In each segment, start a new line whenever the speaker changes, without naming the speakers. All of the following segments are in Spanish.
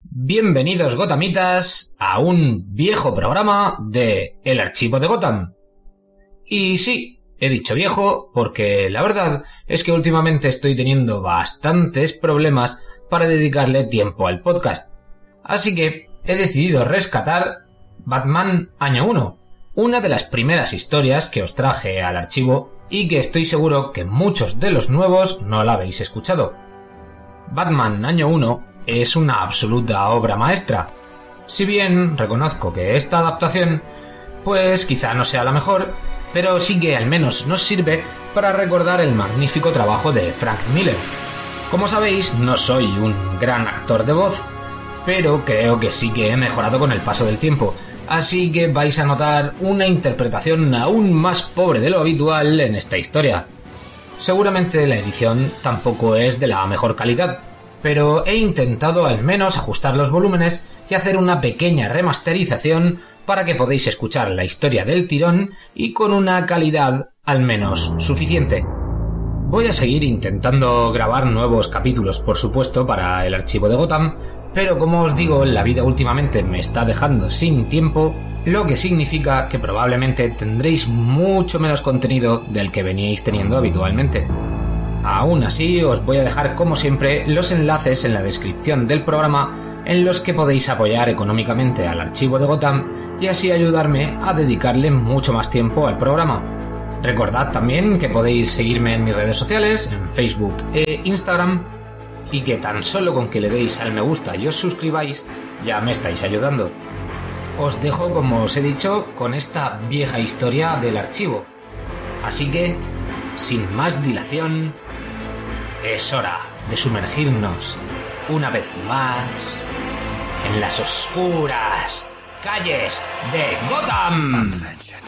Bienvenidos Gotamitas a un viejo programa de El Archivo de Gotham. Y sí, he dicho viejo porque la verdad es que últimamente estoy teniendo bastantes problemas para dedicarle tiempo al podcast. Así que he decidido rescatar Batman Año 1, una de las primeras historias que os traje al archivo y que estoy seguro que muchos de los nuevos no la habéis escuchado. Batman Año 1 es una absoluta obra maestra. Si bien reconozco que esta adaptación, pues quizá no sea la mejor, pero sí que al menos nos sirve para recordar el magnífico trabajo de Frank Miller. Como sabéis, no soy un gran actor de voz, pero creo que sí que he mejorado con el paso del tiempo, así que vais a notar una interpretación aún más pobre de lo habitual en esta historia. Seguramente la edición tampoco es de la mejor calidad, pero he intentado al menos ajustar los volúmenes y hacer una pequeña remasterización para que podáis escuchar la historia del tirón y con una calidad al menos suficiente. Voy a seguir intentando grabar nuevos capítulos, por supuesto, para el archivo de Gotham, pero como os digo, la vida últimamente me está dejando sin tiempo, lo que significa que probablemente tendréis mucho menos contenido del que veníais teniendo habitualmente. Aún así, os voy a dejar como siempre los enlaces en la descripción del programa en los que podéis apoyar económicamente al archivo de Gotham y así ayudarme a dedicarle mucho más tiempo al programa. Recordad también que podéis seguirme en mis redes sociales, en Facebook e Instagram, y que tan solo con que le deis al me gusta y os suscribáis ya me estáis ayudando. Os dejo, como os he dicho, con esta vieja historia del archivo. Así que, sin más dilación, es hora de sumergirnos una vez más en las oscuras calles de Gotham.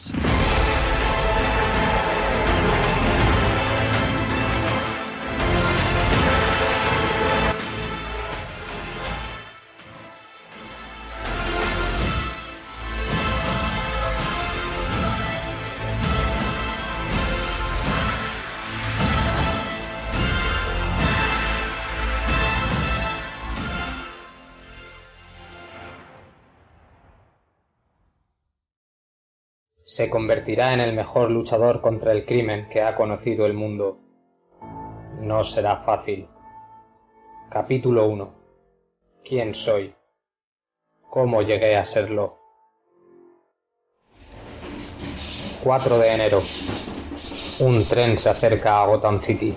Se convertirá en el mejor luchador contra el crimen que ha conocido el mundo. No será fácil. Capítulo 1. ¿Quién soy? ¿Cómo llegué a serlo? 4 de enero. Un tren se acerca a Gotham City.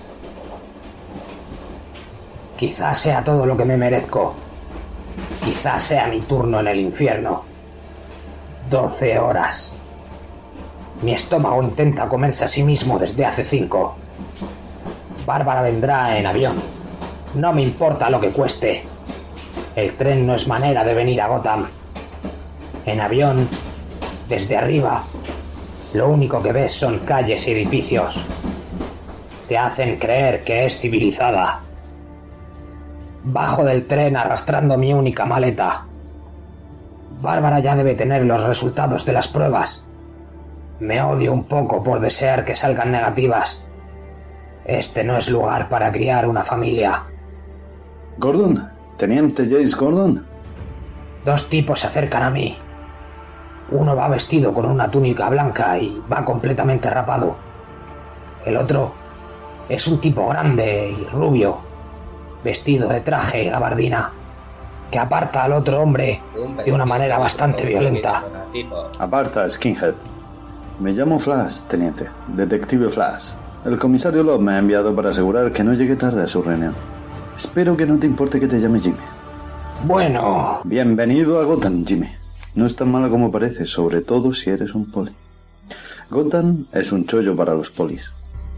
Quizás sea todo lo que me merezco. Quizás sea mi turno en el infierno. 12 horas. Mi estómago intenta comerse a sí mismo desde hace 5. Bárbara vendrá en avión. No me importa lo que cueste. El tren no es manera de venir a Gotham. En avión, desde arriba, lo único que ves son calles y edificios. Te hacen creer que es civilizada. Bajo del tren arrastrando mi única maleta. Bárbara ya debe tener los resultados de las pruebas. Me odio un poco por desear que salgan negativas. Este no es lugar para criar una familia.
Gordon, teniente Jace Gordon.
2 tipos se acercan a mí. Uno va vestido con una túnica blanca y va completamente rapado. El otro es un tipo grande y rubio, vestido de traje y gabardina, que aparta al otro hombre de una manera bastante violenta.
Aparta, skinhead. Me llamo Flash, teniente. Detective Flash. El comisario Love me ha enviado para asegurar que no llegue tarde a su reunión. Espero que no te importe que te llame Jimmy.
Bueno.
Bienvenido a Gotham, Jimmy. No es tan malo como parece, sobre todo si eres un poli. Gotham es un chollo para los polis.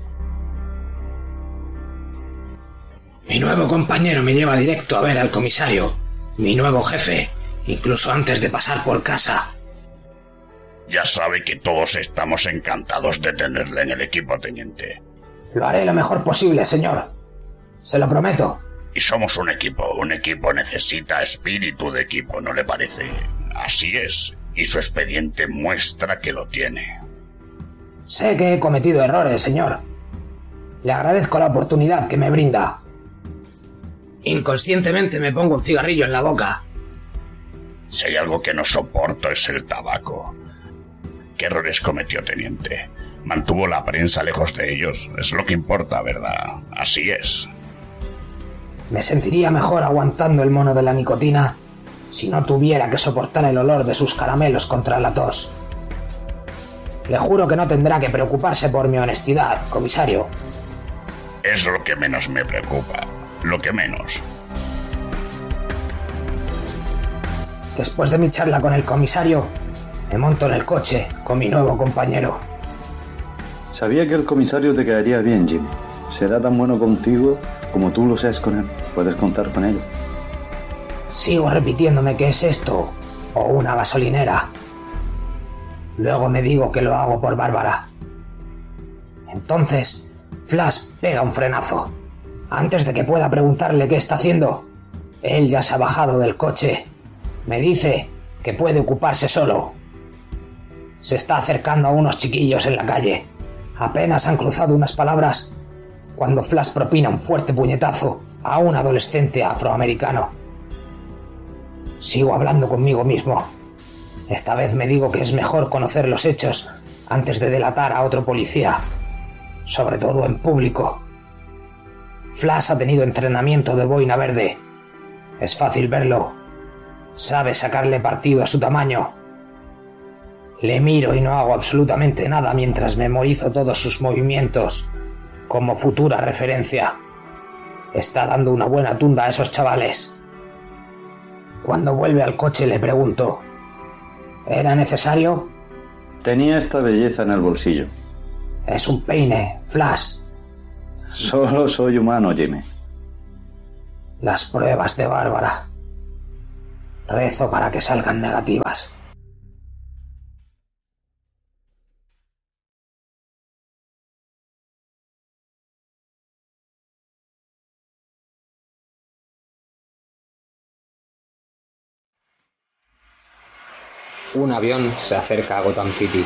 Mi nuevo compañero me lleva directo a ver al comisario. Mi nuevo jefe, incluso antes de pasar por casa.
Ya sabe que todos estamos encantados de tenerle en el equipo, teniente.
Lo haré lo mejor posible, señor. Se lo prometo.
Y somos un equipo necesita espíritu de equipo, ¿no le parece? Así es, y su expediente muestra que lo tiene.
Sé que he cometido errores, señor. Le agradezco la oportunidad que me brinda. Inconscientemente me pongo un cigarrillo en la boca.
Si hay algo que no soporto es el tabaco. ¿Qué errores cometió, teniente? Mantuvo la prensa lejos de ellos. Es lo que importa, ¿verdad? Así es.
Me sentiría mejor aguantando el mono de la nicotina si no tuviera que soportar el olor de sus caramelos contra la tos. Le juro que no tendrá que preocuparse por mi honestidad, comisario.
Es lo que menos me preocupa. Lo que menos.
Después de mi charla con el comisario, me monto en el coche con mi nuevo compañero.
Sabía que el comisario te quedaría bien, Jimmy. Será tan bueno contigo como tú lo seas con él. Puedes contar con él.
Sigo repitiéndome que es esto o una gasolinera. Luego me digo que lo hago por Bárbara. Entonces, Flash pega un frenazo. Antes de que pueda preguntarle qué está haciendo, él ya se ha bajado del coche. Me dice que puede ocuparse solo. Se está acercando a unos chiquillos en la calle. Apenas han cruzado unas palabras cuando Flash propina un fuerte puñetazo a un adolescente afroamericano. Sigo hablando conmigo mismo. Esta vez me digo que es mejor conocer los hechos antes de delatar a otro policía, sobre todo en público. Flash ha tenido entrenamiento de boina verde. Es fácil verlo. Sabe sacarle partido a su tamaño. Le miro y no hago absolutamente nada mientras memorizo todos sus movimientos, como futura referencia. Está dando una buena tunda a esos chavales. Cuando vuelve al coche le pregunto: ¿era necesario?
Tenía esta belleza en el bolsillo.
Es un peine, Flash.
Solo soy humano, Jimmy.
Las pruebas de Bárbara. Rezo para que salgan negativas.
Un avión se acerca a Gotham City.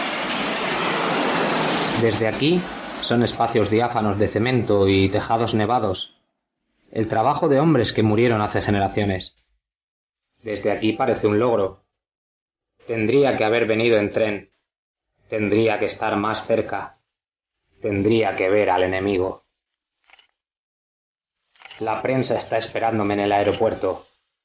Desde aquí son espacios diáfanos de cemento y tejados nevados. El trabajo de hombres que murieron hace generaciones. Desde aquí parece un logro. Tendría que haber venido en tren. Tendría que estar más cerca. Tendría que ver al enemigo. La prensa está esperándome en el aeropuerto.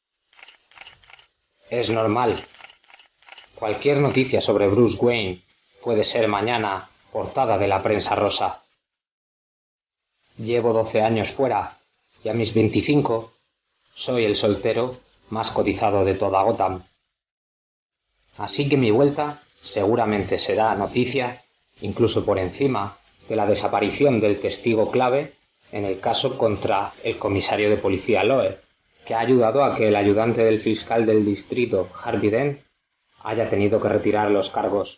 Es normal. Cualquier noticia sobre Bruce Wayne puede ser mañana portada de la prensa rosa. Llevo 12 años fuera y a mis 25 soy el soltero más cotizado de toda Gotham. Así que mi vuelta seguramente será noticia, incluso por encima de la desaparición del testigo clave en el caso contra el comisario de policía Loeb, que ha ayudado a que el ayudante del fiscal del distrito, Harvey Dent, haya tenido que retirar los cargos.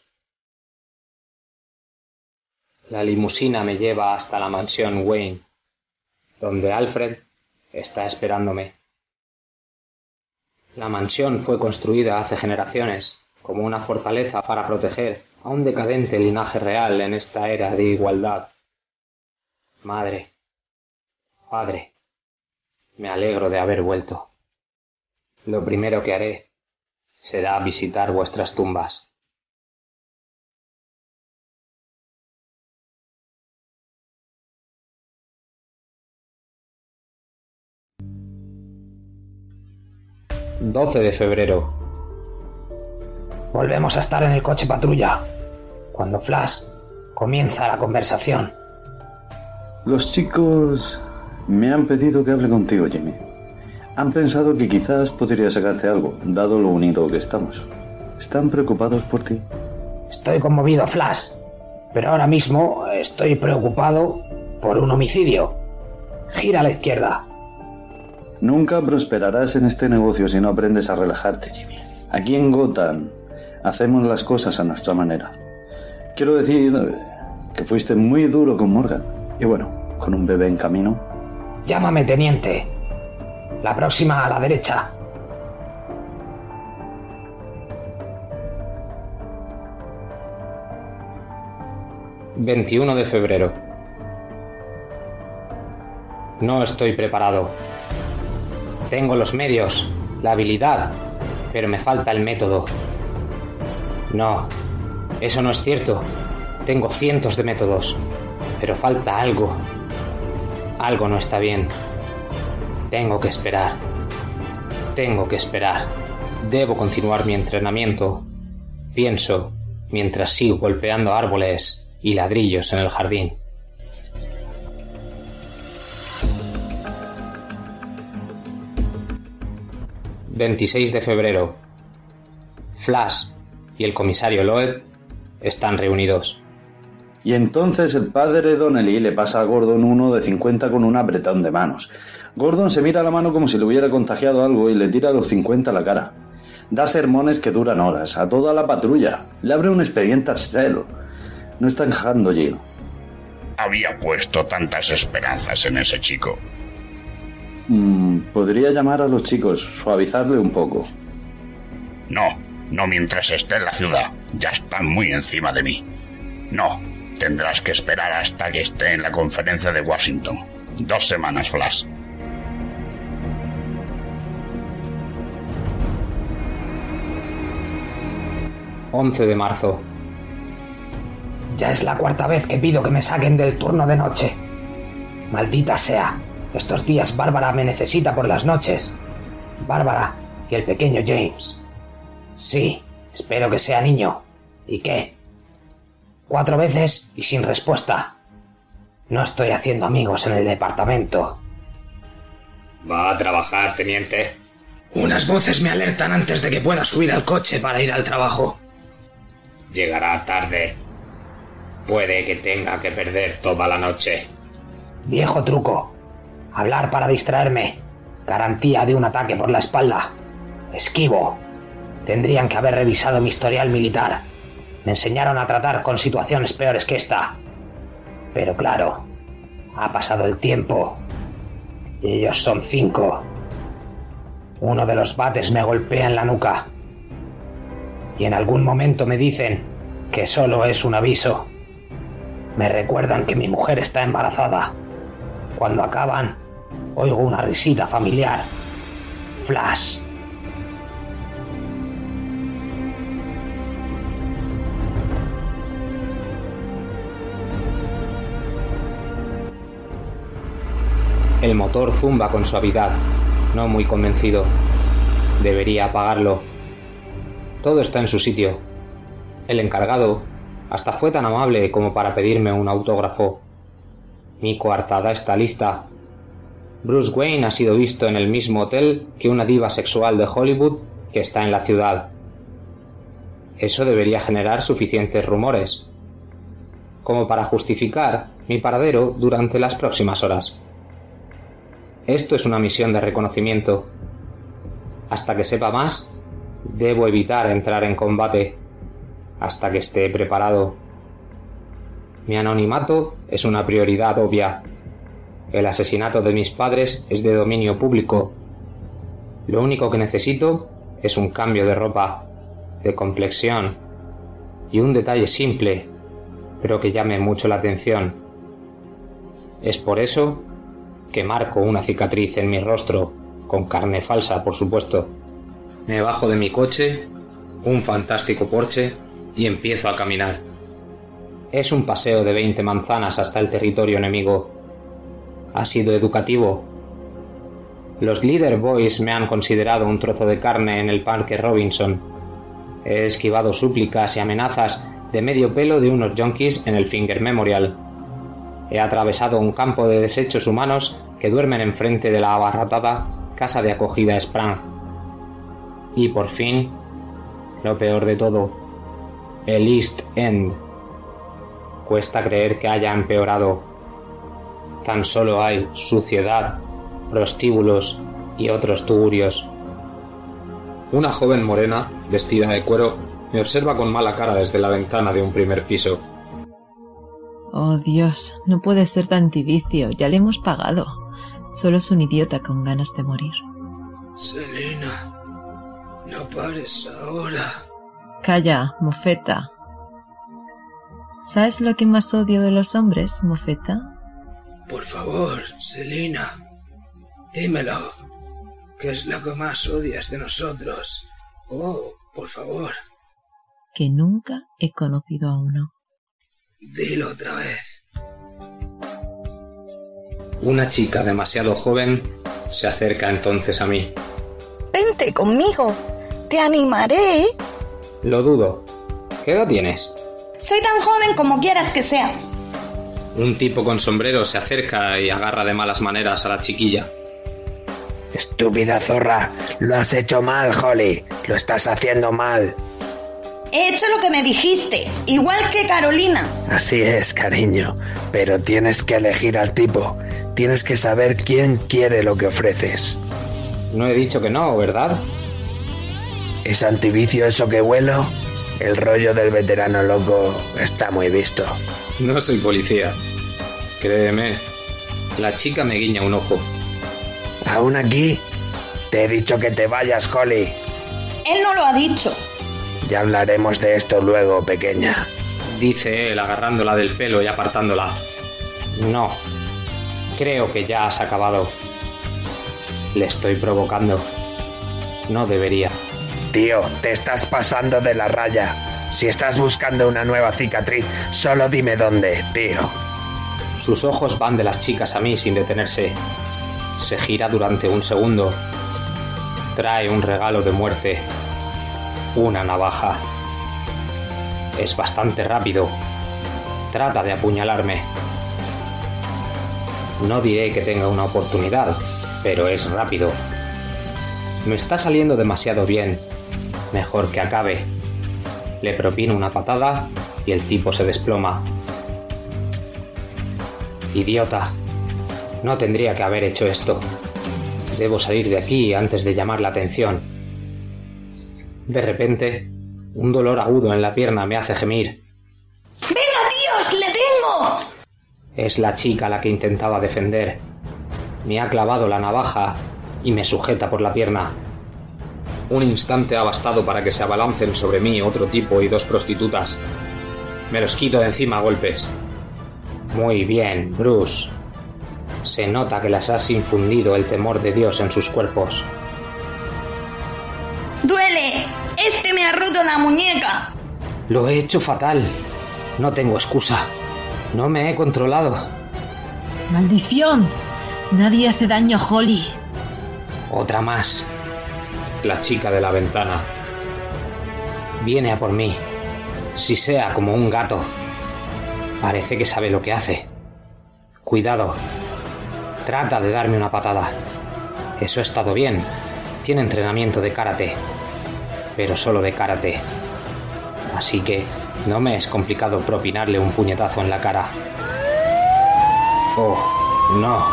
La limusina me lleva hasta la mansión Wayne, donde Alfred está esperándome. La mansión fue construida hace generaciones como una fortaleza para proteger a un decadente linaje real en esta era de igualdad. Madre, padre, me alegro de haber vuelto. Lo primero que haré será visitar vuestras tumbas. ...12 de febrero.
Volvemos a estar en el coche patrulla, cuando Flash comienza la conversación.
Los chicos me han pedido que hable contigo, Jimmy. Han pensado que quizás podría sacarte algo, dado lo unido que estamos. ¿Están preocupados por ti?
Estoy conmovido, Flash, pero ahora mismo estoy preocupado por un homicidio. Gira a la izquierda.
Nunca prosperarás en este negocio si no aprendes a relajarte, Jimmy. Aquí en Gotham hacemos las cosas a nuestra manera. Quiero decir que fuiste muy duro con Morgan. Y bueno, con un bebé en camino.
Llámame teniente. La próxima a la derecha.
...21 de febrero... No estoy preparado.
Tengo los medios, la habilidad, pero me falta el método. No, eso no es cierto. Tengo cientos de métodos, pero falta algo. Algo no está bien. Tengo que esperar. Debo continuar mi entrenamiento. Pienso mientras sigo golpeando árboles y ladrillos en el jardín. ...26 de febrero... Flash y el comisario Loeb están reunidos.
Y entonces el padre Donnelly le pasa a Gordon uno de 50 con un apretón de manos. Gordon se mira la mano como si le hubiera contagiado algo y le tira los 50 a la cara. Da sermones que duran horas, a toda la patrulla. Le abre un expediente a Stell. No está encajando, Jill.
Había puesto tantas esperanzas en ese chico.
Podría llamar a los chicos, suavizarle un poco.
No mientras esté en la ciudad. Ya están muy encima de mí. No, tendrás que esperar hasta que esté en la conferencia de Washington. 2 semanas, Flash.
...11 de marzo...
Ya es la 4ª vez que pido que me saquen del turno de noche. Maldita sea. Estos días Bárbara me necesita por las noches. Bárbara y el pequeño James. Sí, espero que sea niño. ¿Y qué? 4 veces y sin respuesta. No estoy haciendo amigos en el departamento.
¿Va a trabajar, teniente?
Unas voces me alertan antes de que pueda subir al coche para ir al trabajo.
Llegará tarde. Puede que tenga que perder toda la noche.
Viejo truco. Hablar para distraerme. Garantía de un ataque por la espalda. Esquivo. Tendrían que haber revisado mi historial militar. Me enseñaron a tratar con situaciones peores que esta. Pero claro, ha pasado el tiempo. Y ellos son 5. Uno de los bates me golpea en la nuca. Y en algún momento me dicen que solo es un aviso. Me recuerdan que mi mujer está embarazada. Cuando acaban, oigo una risita familiar. Flash.
El motor zumba con suavidad, no muy convencido. Debería apagarlo. Todo está en su sitio. El encargado hasta fue tan amable como para pedirme un autógrafo. Mi coartada está lista. Bruce Wayne ha sido visto en el mismo hotel que una diva sexual de Hollywood que está en la ciudad. Eso debería generar suficientes rumores como para justificar mi paradero durante las próximas horas. Esto es una misión de reconocimiento. Hasta que sepa más, debo evitar entrar en combate. Hasta que esté preparado. Mi anonimato es una prioridad obvia. El asesinato de mis padres es de dominio público. Lo único que necesito es un cambio de ropa, de complexión y un detalle simple, pero que llame mucho la atención. Es por eso que marco una cicatriz en mi rostro, con carne falsa, por supuesto. Me bajo de mi coche, un fantástico Porsche, y empiezo a caminar. Es un paseo de 20 manzanas hasta el territorio enemigo. Ha sido educativo. Los Leader Boys me han considerado un trozo de carne en el Parque Robinson. He esquivado súplicas y amenazas de medio pelo de unos yonkis en el Finger Memorial. He atravesado un campo de desechos humanos que duermen enfrente de la abarrotada casa de acogida Sprang. Y por fin, lo peor de todo, el East End. Cuesta creer que haya empeorado. Tan solo hay suciedad, prostíbulos y otros tugurios. Una joven morena, vestida de cuero, me observa con mala cara desde la ventana de un primer piso.
Oh Dios, no puede ser tan tibicio, ya le hemos pagado. Solo es un idiota con ganas de morir.
Selina, no pares ahora.
Calla, mofeta. ¿Sabes lo que más odio de los hombres, mofeta?
Por favor, Selina, dímelo.
¿Qué es lo que más odias de nosotros? Oh, por favor.
Que nunca he conocido a uno.
Dilo otra vez.
Una chica demasiado joven se acerca entonces a mí.
Vente conmigo, te animaré.
Lo dudo. ¿Qué edad tienes?
Soy tan joven como quieras que sea.
Un tipo con sombrero se acerca y agarra de malas maneras a la chiquilla.
Estúpida zorra, lo has hecho mal, Holly. Lo estás haciendo mal.
He hecho lo que me dijiste, igual que Carolina.
Así es, cariño, pero tienes que elegir al tipo. Tienes que saber quién quiere lo que ofreces.
No he dicho que no, ¿verdad?
¿Es antivicio eso que huelo? El rollo del veterano loco está muy visto.
No soy policía. Créeme. La chica me guiña un ojo.
¿Aún aquí? Te he dicho que te vayas, Holly.
Él no lo ha dicho.
Ya hablaremos de esto luego, pequeña.
Dice él agarrándola del pelo y apartándola. No. Creo que ya has acabado. Le estoy provocando. No debería.
Tío, te estás pasando de la raya. Si estás buscando una nueva cicatriz, solo dime dónde, tío.
Sus ojos van de las chicas a mí sin detenerse. Se gira durante un segundo. Trae un regalo de muerte. Una navaja. Es bastante rápido. Trata de apuñalarme. No diré que tenga una oportunidad, pero es rápido. Me está saliendo demasiado bien. Mejor que acabe. Le propino una patada y el tipo se desploma. Idiota. No tendría que haber hecho esto. Debo salir de aquí antes de llamar la atención. De repente, un dolor agudo en la pierna me hace gemir.
¡Venga, tíos! ¡Le tengo!
Es la chica la que intentaba defender. Me ha clavado la navaja y me sujeta por la pierna. Un instante ha bastado para que se abalancen sobre mí otro tipo y dos prostitutas. Me los quito de encima a golpes. Muy bien, Bruce. Se nota que las has infundido el temor de Dios en sus cuerpos.
¡Duele! ¡Este me ha roto la muñeca!
Lo he hecho fatal. No tengo excusa. No me he controlado.
¡Maldición! Nadie hace daño a Holly.
Otra más. La chica de la ventana. Viene a por mí. Si sea como un gato. Parece que sabe lo que hace. Cuidado. Trata de darme una patada. Eso ha estado bien. Tiene entrenamiento de karate. Pero solo de karate. Así que no me es complicado propinarle un puñetazo en la cara. Oh, no.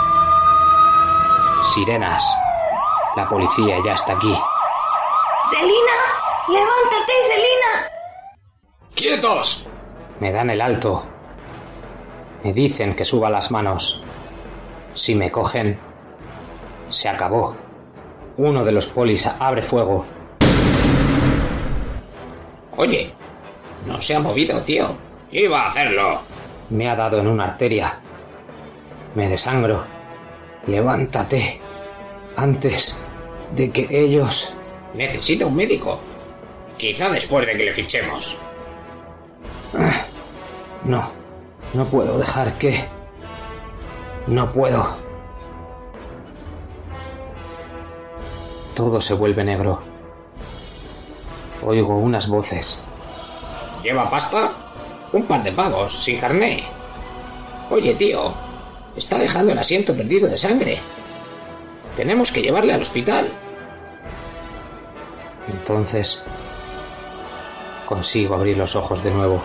Sirenas. La policía ya está aquí.
¡Selina! ¡Levántate, Selina!
¡Quietos! Me dan el alto. Me dicen que suba las manos. Si me cogen, se acabó. Uno de los polis abre fuego. Oye, no se ha movido, tío.
Iba a hacerlo.
Me ha dado en una arteria. Me desangro. Levántate. Antes de que ellos...
Necesita un médico. Quizá después de que le fichemos.
No puedo dejar que... No puedo. Todo se vuelve negro. Oigo unas voces.
¿Lleva pasta? Un par de pavos, sin carné. Oye, tío, está dejando el asiento perdido de sangre. Tenemos que llevarle al hospital.
Entonces... consigo abrir los ojos de nuevo.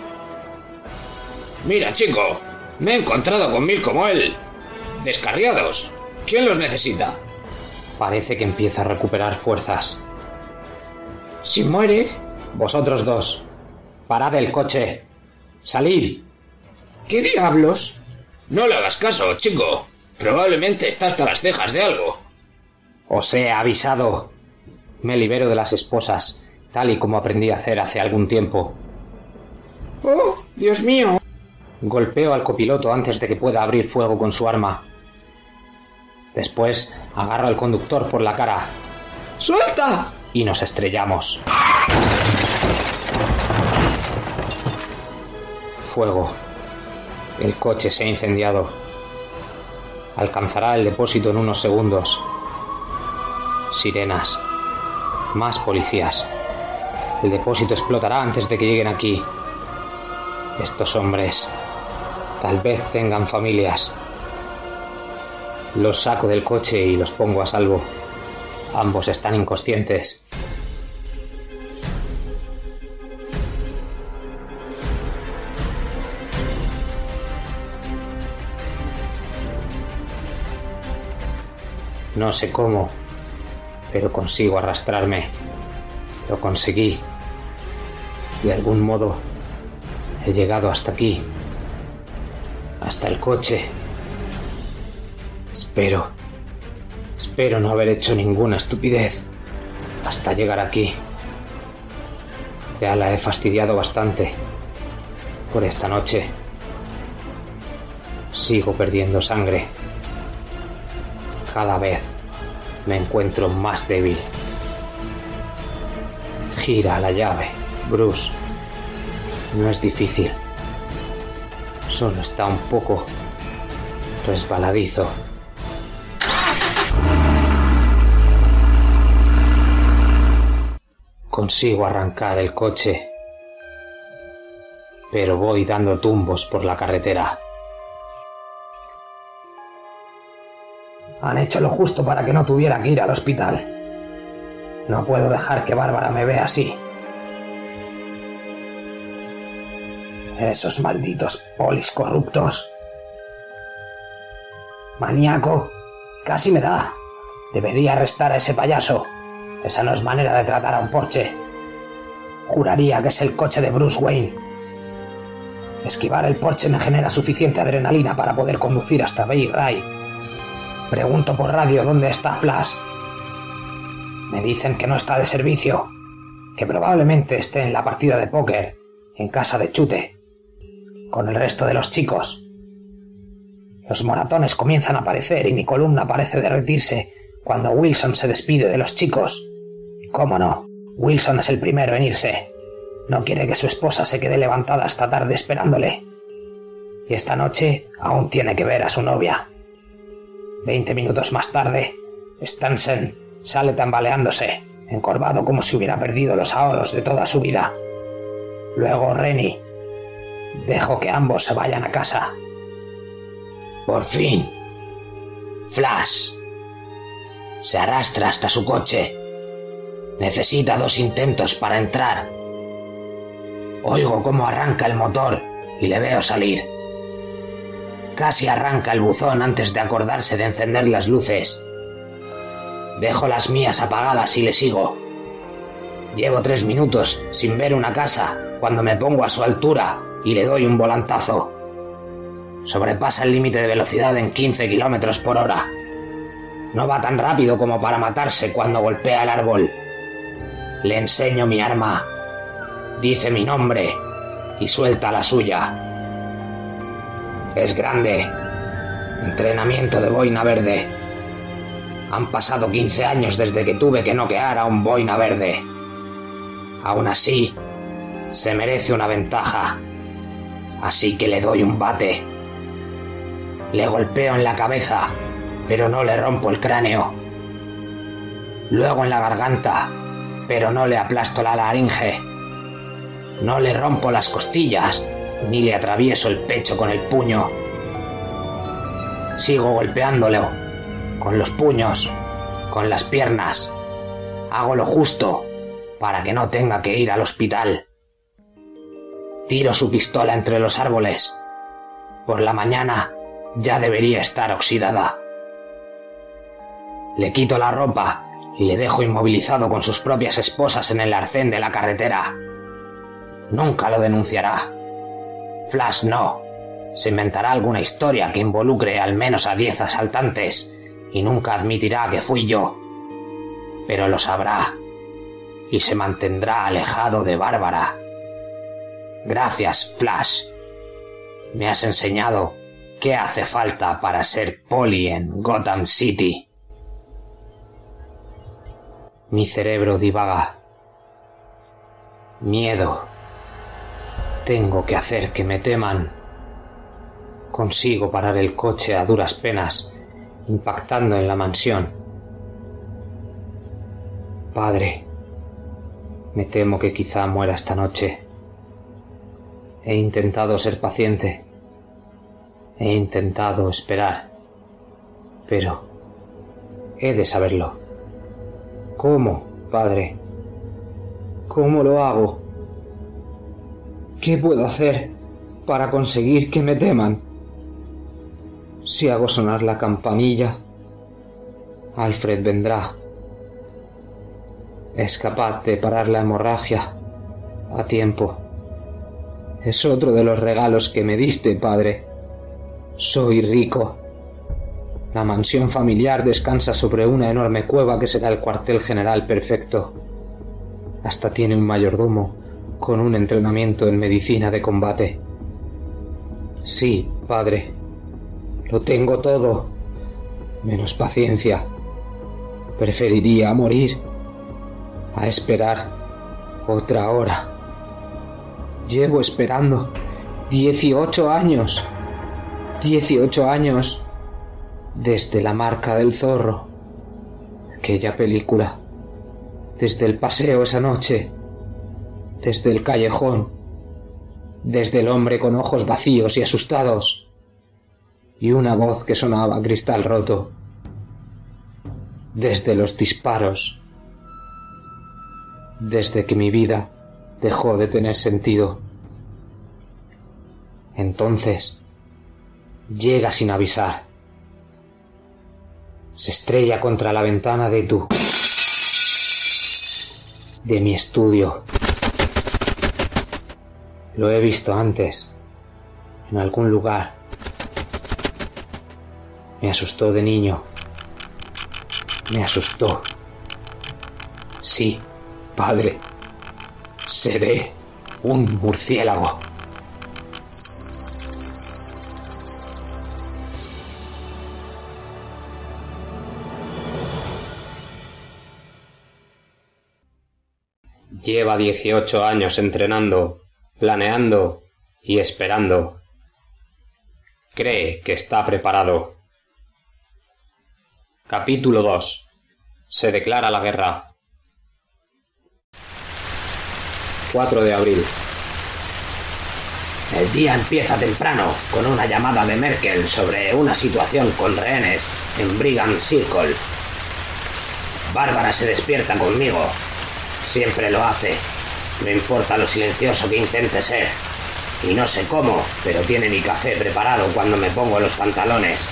Mira, chico, me he encontrado con 1000 como él. Descarriados. ¿Quién los necesita?
Parece que empieza a recuperar fuerzas.
Si muere...
Vosotros dos, parad el coche. Salid.
¿Qué diablos? No le hagas caso, chico. Probablemente está hasta las cejas de algo.
Os he avisado. Me libero de las esposas, tal y como aprendí a hacer hace algún tiempo.
¡Oh, Dios mío!
Golpeo al copiloto antes de que pueda abrir fuego con su arma.
Después agarro al conductor por la cara. ¡Suelta! Y nos estrellamos. Fuego. El coche se ha incendiado. Alcanzará el depósito en unos segundos. Sirenas. Más policías. El depósito explotará antes de que lleguen aquí. Estos hombres tal vez tengan familias. Los saco del coche y los pongo a salvo. Ambos están inconscientes. No sé cómo, pero consigo arrastrarme. Lo conseguí. De algún modo he llegado hasta aquí. Hasta el coche. Espero no haber hecho ninguna estupidez hasta llegar aquí. Ya la he fastidiado bastante por esta noche. Sigo perdiendo sangre. Cada vez me encuentro más débil. Gira la llave, Bruce. No es difícil. Solo está un poco resbaladizo. Consigo arrancar el coche, pero voy dando tumbos por la carretera. Han hecho lo justo para que no tuviera que ir al hospital. No puedo dejar que Bárbara me vea así. Esos malditos polis corruptos. Maníaco. Casi me da. Debería arrestar a ese payaso. Esa no es manera de tratar a un Porsche. Juraría que es el coche de Bruce Wayne. Esquivar el Porsche me genera suficiente adrenalina para poder conducir hasta Bay Ray. Pregunto por radio dónde está Flash. Me dicen que no está de servicio, que probablemente esté en la partida de póker, en casa de Chute, con el resto de los chicos. Los moratones comienzan a aparecer y mi columna parece derretirse cuando Wilson se despide de los chicos. ¿Cómo no? Wilson es el primero en irse. No quiere que su esposa se quede levantada hasta tarde esperándole. Y esta noche aún tiene que ver a su novia. 20 minutos más tarde, Stansen sale tambaleándose, encorvado como si hubiera perdido los ahorros de toda su vida. Luego Rennie. Dejo que ambos se vayan a casa. Por fin, Flash se arrastra hasta su coche. Necesita 2 intentos para entrar. Oigo cómo arranca el motor y le veo salir. Casi arranca el buzón antes de acordarse de encender las luces. Dejo las mías apagadas y le sigo. Llevo 3 minutos sin ver una casa cuando me pongo a su altura y le doy un volantazo. Sobrepasa el límite de velocidad en 15 kilómetros por hora. No va tan rápido como para matarse cuando golpea el árbol. Le enseño mi arma. Dice mi nombre y suelta la suya. Es grande. Entrenamiento de boina verde. Han pasado 15 años desde que tuve que noquear a un boina verde. Aún así, se merece una ventaja. Así que le doy un bate. Le golpeo en la cabeza, pero no le rompo el cráneo. Luego en la garganta, pero no le aplasto la laringe. No le rompo las costillas, ni le atravieso el pecho con el puño. Sigo golpeándolo, con los puños, con las piernas. Hago lo justo, para que no tenga que ir al hospital. Tiro su pistola entre los árboles. Por la mañana ya debería estar oxidada. Le quito la ropa y le dejo inmovilizado con sus propias esposas en el arcén de la carretera. Nunca lo denunciará. Flash no. Se inventará alguna historia que involucre al menos a 10 asaltantes y nunca admitirá que fui yo. Pero lo sabrá y se mantendrá alejado de Bárbara. Gracias, Flash. Me has enseñado ¿Qué hace falta para ser poli en Gotham City? Mi cerebro divaga. Miedo. Tengo que hacer que me teman. Consigo parar el coche a duras penas, impactando en la mansión. Padre, me temo que quizá muera esta noche. He intentado ser paciente. He intentado esperar. Pero he de saberlo. ¿Cómo, padre? ¿Cómo lo hago? ¿Qué puedo hacer para conseguir que me teman? Si hago sonar la campanilla, Alfred vendrá. Es capaz de parar la hemorragia a tiempo. Es otro de los regalos que me diste, padre. Soy rico. La mansión familiar descansa sobre una enorme cueva que será el cuartel general perfecto. Hasta tiene un mayordomo con un entrenamiento en medicina de combate. Sí, padre. Lo tengo todo. Menos paciencia. Preferiría morir a esperar otra hora. Llevo esperando 18 años. 18 años desde La marca del zorro, aquella película, desde el paseo esa noche, desde el callejón, desde el hombre con ojos vacíos y asustados, y una voz que sonaba a cristal roto, desde los disparos, desde que mi vida dejó de tener sentido. Entonces llega sin avisar. Se estrella contra la ventana de mi estudio. Lo he visto antes, en algún lugar. Me asustó de niño. Me asustó. Sí, padre. Seré un murciélago. Lleva 18 años entrenando, planeando y esperando. Cree que está preparado. Capítulo 2. Se declara la guerra. 4 de abril.
El día empieza temprano, con una llamada de Merkel sobre una situación con rehenes en Brigand Circle. Bárbara se despierta conmigo. Siempre lo hace. No importa lo silencioso que intente ser. Y no sé cómo, pero tiene mi café preparado cuando me pongo los pantalones.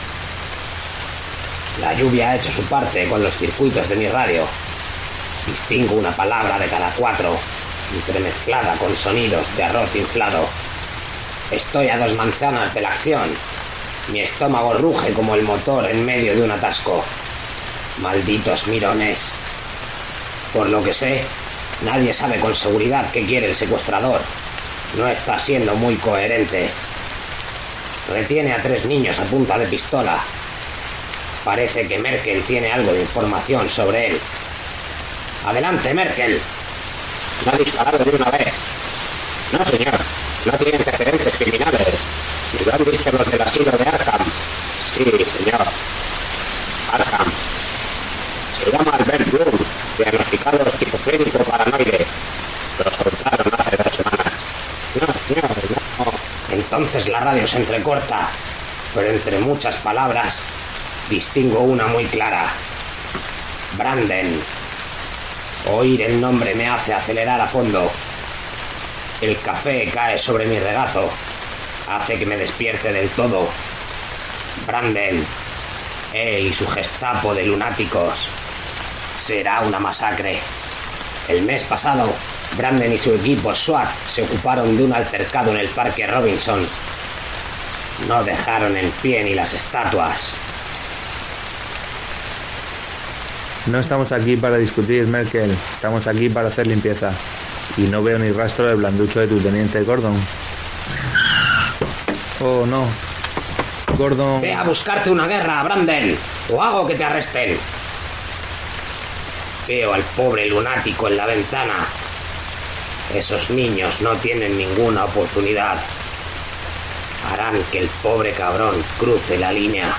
La lluvia ha hecho su parte con los circuitos de mi radio. Distingo una palabra de cada 4, entremezclada con sonidos de arroz inflado. Estoy a 2 manzanas de la acción. Mi estómago ruge como el motor en medio de un atasco. Malditos mirones. Por lo que sé, nadie sabe con seguridad qué quiere el secuestrador. No está siendo muy coherente. Retiene a 3 niños a punta de pistola. Parece que Merkel tiene algo de información sobre él. ¡Adelante, Merkel!
¿No ha disparado de una vez? No, señor. No tiene antecedentes criminales. ¿Y lo han dicho los del asilo de Arkham? Sí, señor. Arkham. Se llama Albert Bloom, diagnosticado esquizofrénico paranoide. Lo soltaron hace 2 semanas. No, señor, no.
Entonces la radio se entrecorta, pero entre muchas palabras distingo una muy clara. Branden. Oír el nombre me hace acelerar a fondo. El café cae sobre mi regazo. Hace que me despierte del todo. Branden. Y su gestapo de lunáticos. Será una masacre. El mes pasado, Branden y su equipo SWAT se ocuparon de un altercado en el Parque Robinson. No dejaron en pie ni las estatuas.
No estamos aquí para discutir, Merkel. Estamos aquí para hacer limpieza. Y no veo ni rastro del blanducho de tu teniente Gordon. Oh, no. Gordon...
Ve a buscarte una guerra, Brandon, o hago que te arresten. Veo al pobre lunático en la ventana. Esos niños no tienen ninguna oportunidad. Harán que el pobre cabrón cruce la línea.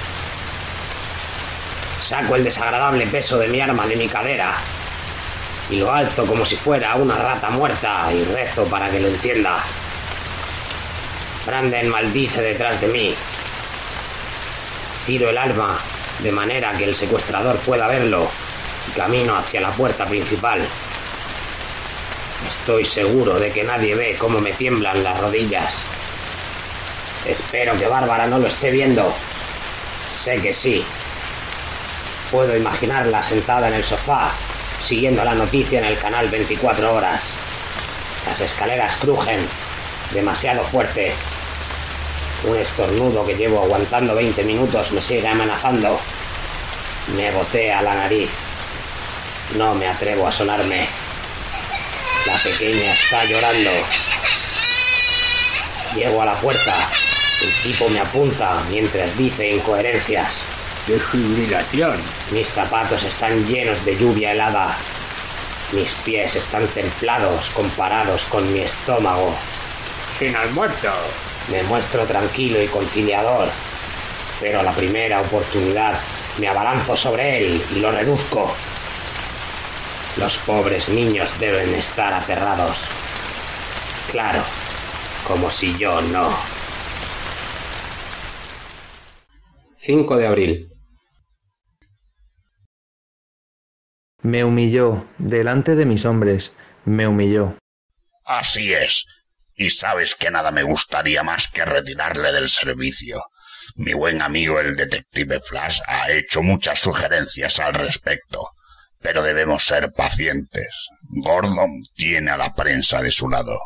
Saco el desagradable peso de mi arma de mi cadera y lo alzo como si fuera una rata muerta y rezo para que lo entienda. Brandon maldice detrás de mí. Tiro el arma de manera que el secuestrador pueda verlo y camino hacia la puerta principal. Estoy seguro de que nadie ve cómo me tiemblan las rodillas. Espero que Bárbara no lo esté viendo. Sé que sí. Puedo imaginarla sentada en el sofá, siguiendo la noticia en el canal 24 horas. Las escaleras crujen, demasiado fuerte. Un estornudo que llevo aguantando 20 minutos me sigue amenazando. Me gotea la nariz. No me atrevo a sonarme. La pequeña está llorando. Llego a la puerta. El tipo me apunta mientras dice incoherencias.
Desfibrilación.
Mis zapatos están llenos de lluvia helada. Mis pies están templados comparados con mi estómago.
Sin almuerzo.
Me muestro tranquilo y conciliador, pero a la primera oportunidad me abalanzo sobre él y lo reduzco. Los pobres niños deben estar aterrados. Claro, como si yo no. 5 de abril.
Me humilló, delante de mis hombres, me humilló.
Así es. Y sabes que nada me gustaría más que retirarle del servicio. Mi buen amigo el detective Flash ha hecho muchas sugerencias al respecto, pero debemos ser pacientes. Gordon tiene a la prensa de su lado.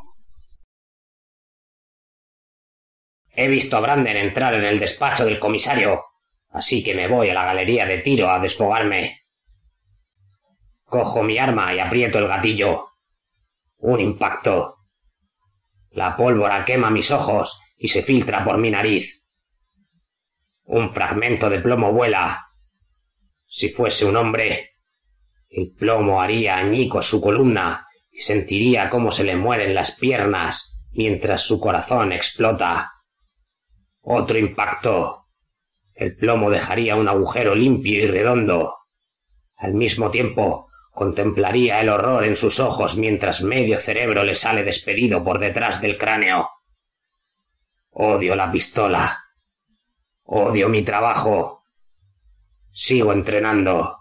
He visto a Brandon entrar en el despacho del comisario, así que me voy a la galería de tiro a desfogarme. Cojo mi arma y aprieto el gatillo. Un impacto. La pólvora quema mis ojos y se filtra por mi nariz. Un fragmento de plomo vuela. Si fuese un hombre, el plomo haría añicos su columna y sentiría cómo se le mueren las piernas mientras su corazón explota. Otro impacto. El plomo dejaría un agujero limpio y redondo. Al mismo tiempo, contemplaría el horror en sus ojos mientras medio cerebro le sale despedido por detrás del cráneo. Odio la pistola. Odio mi trabajo. Sigo entrenando.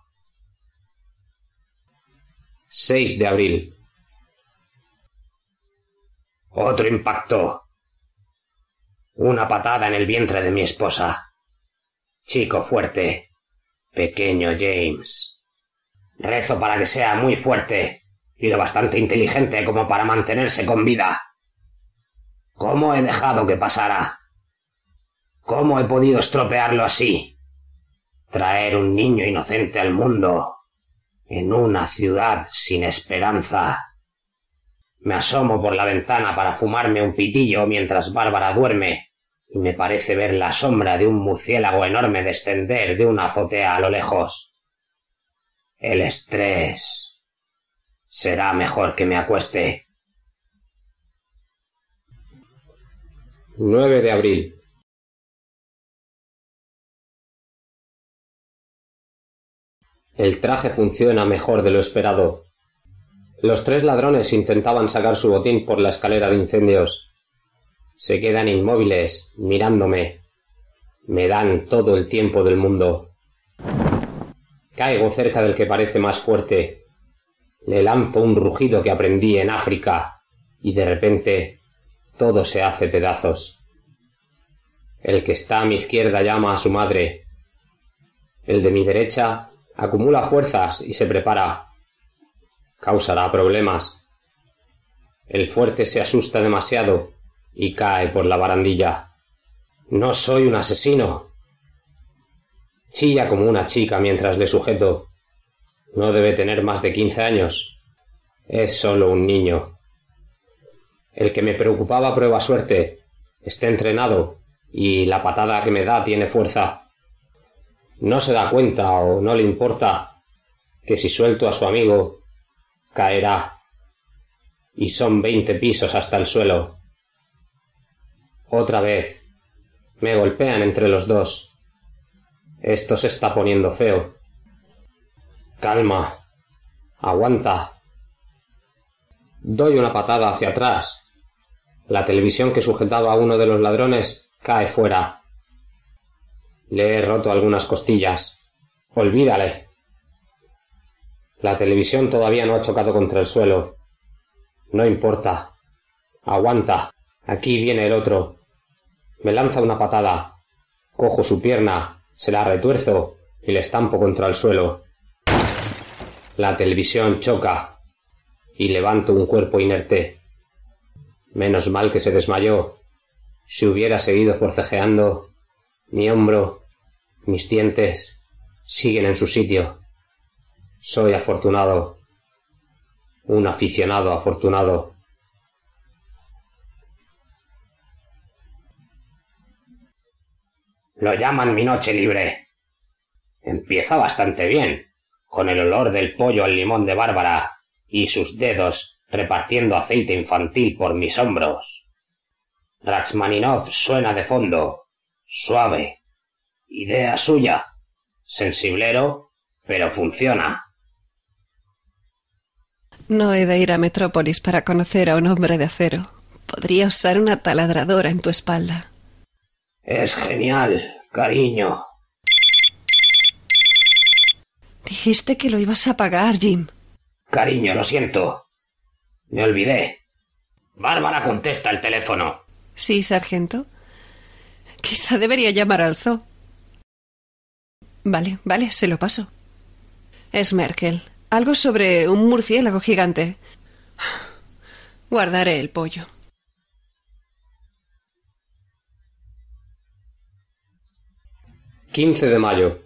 6 de abril. Otro impacto. Una patada en el vientre de mi esposa. Chico fuerte. Pequeño James. Rezo para que sea muy fuerte y lo bastante inteligente como para mantenerse con vida. ¿Cómo he dejado que pasara? ¿Cómo he podido estropearlo así? Traer un niño inocente al mundo en una ciudad sin esperanza. Me asomo por la ventana para fumarme un pitillo mientras Bárbara duerme y me parece ver la sombra de un murciélago enorme descender de una azotea a lo lejos. El estrés. Será mejor que me acueste. 9 de abril. El traje funciona mejor de lo esperado. Los 3 ladrones intentaban sacar su botín por la escalera de incendios. Se quedan inmóviles, mirándome. Me dan todo el tiempo del mundo. Caigo cerca del que parece más fuerte. Le lanzo un rugido que aprendí en África y de repente todo se hace pedazos. El que está a mi izquierda llama a su madre. El de mi derecha acumula fuerzas y se prepara. Causará problemas. El fuerte se asusta demasiado y cae por la barandilla. No soy un asesino. Chilla como una chica mientras le sujeto. No debe tener más de 15 años. Es solo un niño. El que me preocupaba prueba suerte. Está entrenado
y la patada que me da tiene fuerza. No se da cuenta o no le importa que si suelto a su amigo, caerá. Y son 20 pisos hasta el suelo. Otra vez. Me golpean entre los dos. Esto se está poniendo feo. Calma. Aguanta. Doy una patada hacia atrás. La televisión que sujetaba a uno de los ladrones cae fuera. Le he roto algunas costillas. Olvídale. La televisión todavía no ha chocado contra el suelo. No importa. Aguanta. Aquí viene el otro. Me lanza una patada. Cojo su pierna, se la retuerzo y le estampo contra el suelo. La televisión choca y levanto un cuerpo inerte. Menos mal que se desmayó. Si hubiera seguido forcejeando, mi hombro, mis dientes, siguen en su sitio. Soy afortunado. Un aficionado afortunado. Lo llaman mi noche libre. Empieza bastante bien, con el olor del pollo al limón de Bárbara y sus dedos repartiendo aceite infantil por mis hombros. Rachmaninoff suena de fondo, suave. Idea suya. Sensiblero, pero funciona.
No he de ir a Metrópolis para conocer a un hombre de acero. Podría usar una taladradora en tu espalda.
Es genial, cariño.
Dijiste que lo ibas a pagar, Jim.
Cariño, lo siento. Me olvidé. Bárbara contesta el teléfono.
Sí, sargento. Quizá debería llamar al zoo. Vale, se lo paso. Es Merkel. Algo sobre un murciélago gigante. Guardaré el pollo.
...15 de mayo.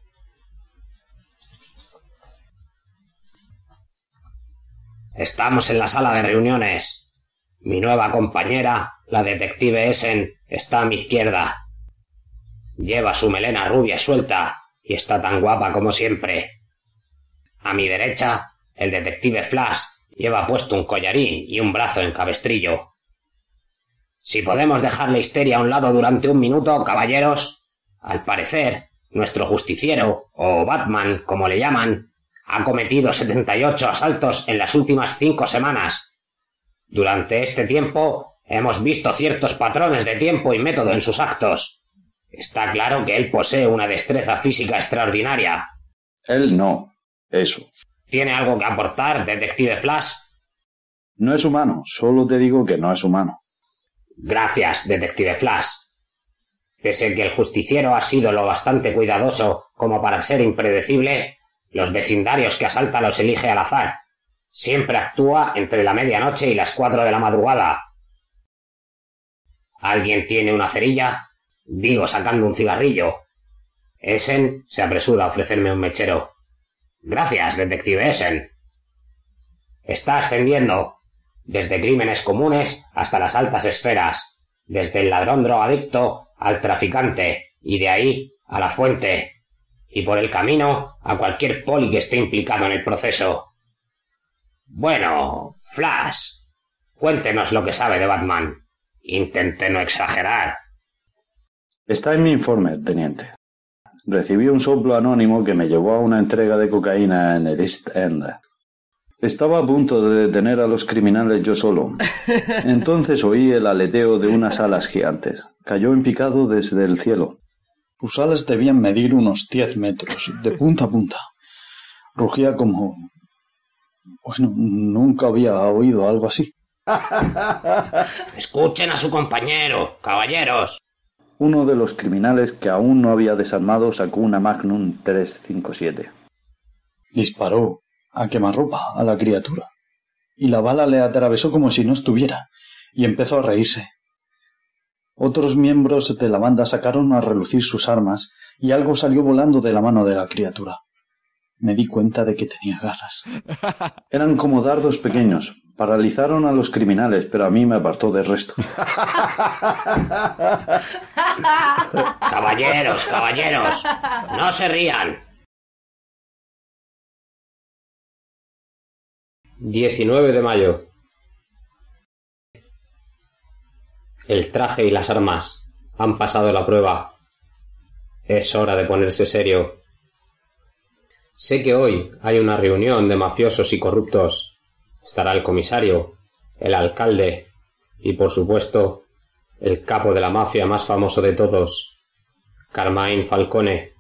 Estamos en la sala de reuniones. Mi nueva compañera, la detective Essen, está a mi izquierda. Lleva su melena rubia suelta y está tan guapa como siempre. A mi derecha, el detective Flash lleva puesto un collarín y un brazo en cabestrillo. Si podemos dejar la histeria a un lado durante un minuto, caballeros... Al parecer, nuestro justiciero, o Batman, como le llaman, ha cometido 78 asaltos en las últimas 5 semanas. Durante este tiempo, hemos visto ciertos patrones de tiempo y método en sus actos. Está claro que él posee una destreza física extraordinaria.
Él no, eso.
¿Tiene algo que aportar, detective Flash?
No es humano, solo te digo que no es humano.
Gracias, detective Flash. Pese que el justiciero ha sido lo bastante cuidadoso como para ser impredecible, los vecindarios que asalta los elige al azar. Siempre actúa entre la medianoche y las 4 de la madrugada. ¿Alguien tiene una cerilla? Digo, sacando un cigarrillo. Essen se apresura a ofrecerme un mechero. Gracias, detective Essen. Está ascendiendo, desde crímenes comunes hasta las altas esferas, desde el ladrón drogadicto al traficante, y de ahí a la fuente, y por el camino a cualquier poli que esté implicado en el proceso. Bueno, Flash, cuéntenos lo que sabe de Batman. Intente no exagerar.
Está en mi informe, teniente. Recibí un soplo anónimo que me llevó a una entrega de cocaína en el East End. Estaba a punto de detener a los criminales yo solo. Entonces oí el aleteo de unas alas gigantes. Cayó en picado desde el cielo.
Sus alas debían medir unos 10 metros, de punta a punta. Rugía como... Bueno, nunca había oído algo así.
Escuchen a su compañero, caballeros.
Uno de los criminales que aún no había desarmado sacó una Magnum 357.
Disparó a quemarropa a la criatura, y la bala le atravesó como si no estuviera, y empezó a reírse. Otros miembros de la banda sacaron a relucir sus armas, y algo salió volando de la mano de la criatura. Me di cuenta de que tenía garras.
Eran como dardos pequeños, Paralizaron a los criminales, pero a mí me apartó del resto.
Caballeros, caballeros, no se rían.
19 de mayo. El traje y las armas han pasado la prueba. Es hora de ponerse serio. Sé que hoy hay una reunión de mafiosos y corruptos. Estará el comisario, el alcalde y, por supuesto, el capo de la mafia más famoso de todos, Carmine Falcone.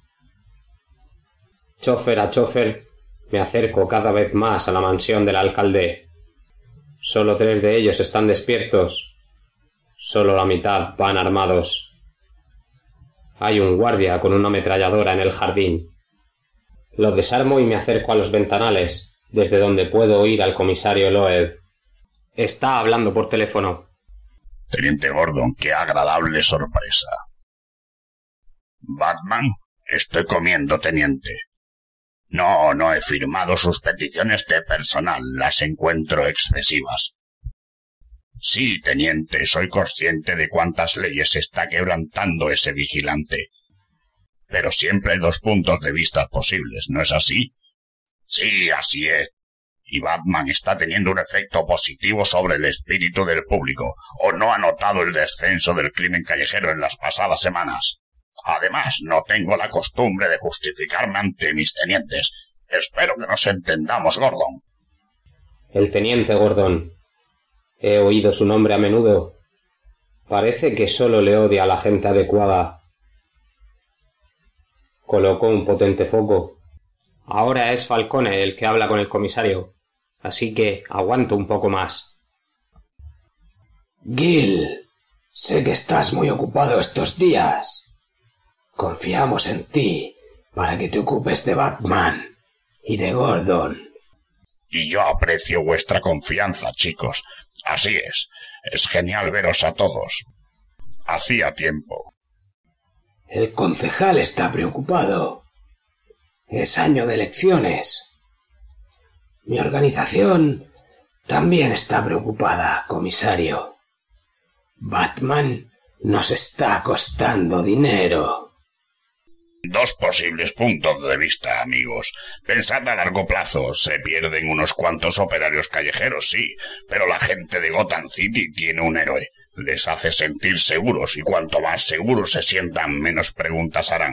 Chofer a chofer, me acerco cada vez más a la mansión del alcalde. Solo 3 de ellos están despiertos. Solo la mitad van armados. Hay un guardia con una ametralladora en el jardín. Lo desarmo y me acerco a los ventanales, desde donde puedo oír al comisario Loeb. Está hablando por teléfono.
Teniente Gordon, qué agradable sorpresa. ¿Batman? Estoy comiendo, teniente. No he firmado sus peticiones de personal. Las encuentro excesivas. Sí, teniente, soy consciente de cuántas leyes está quebrantando ese vigilante. Pero siempre hay 2 puntos de vista posibles, ¿no es así? Sí, así es. Y Batman está teniendo un efecto positivo sobre el espíritu del público, ¿o no ha notado el descenso del crimen callejero en las pasadas semanas? Además, no tengo la costumbre de justificarme ante mis tenientes. Espero que nos entendamos, Gordon.
El teniente Gordon. He oído su nombre a menudo. Parece que solo le odia a la gente adecuada. Colocó un potente foco. Ahora es Falcone el que habla con el comisario, así que aguanto un poco más.
Gil, sé que estás muy ocupado estos días. Confiamos en ti para que te ocupes de Batman y de Gordon.
Y yo aprecio vuestra confianza, chicos. Así es. Es genial veros a todos. Hacía tiempo.
El concejal está preocupado. Es año de elecciones. Mi organización también está preocupada, comisario. Batman nos está costando dinero.
2 posibles puntos de vista, amigos. Pensad a largo plazo. Se pierden unos cuantos operarios callejeros, sí, pero la gente de Gotham City tiene un héroe. Les hace sentir seguros, y cuanto más seguros se sientan, menos preguntas harán.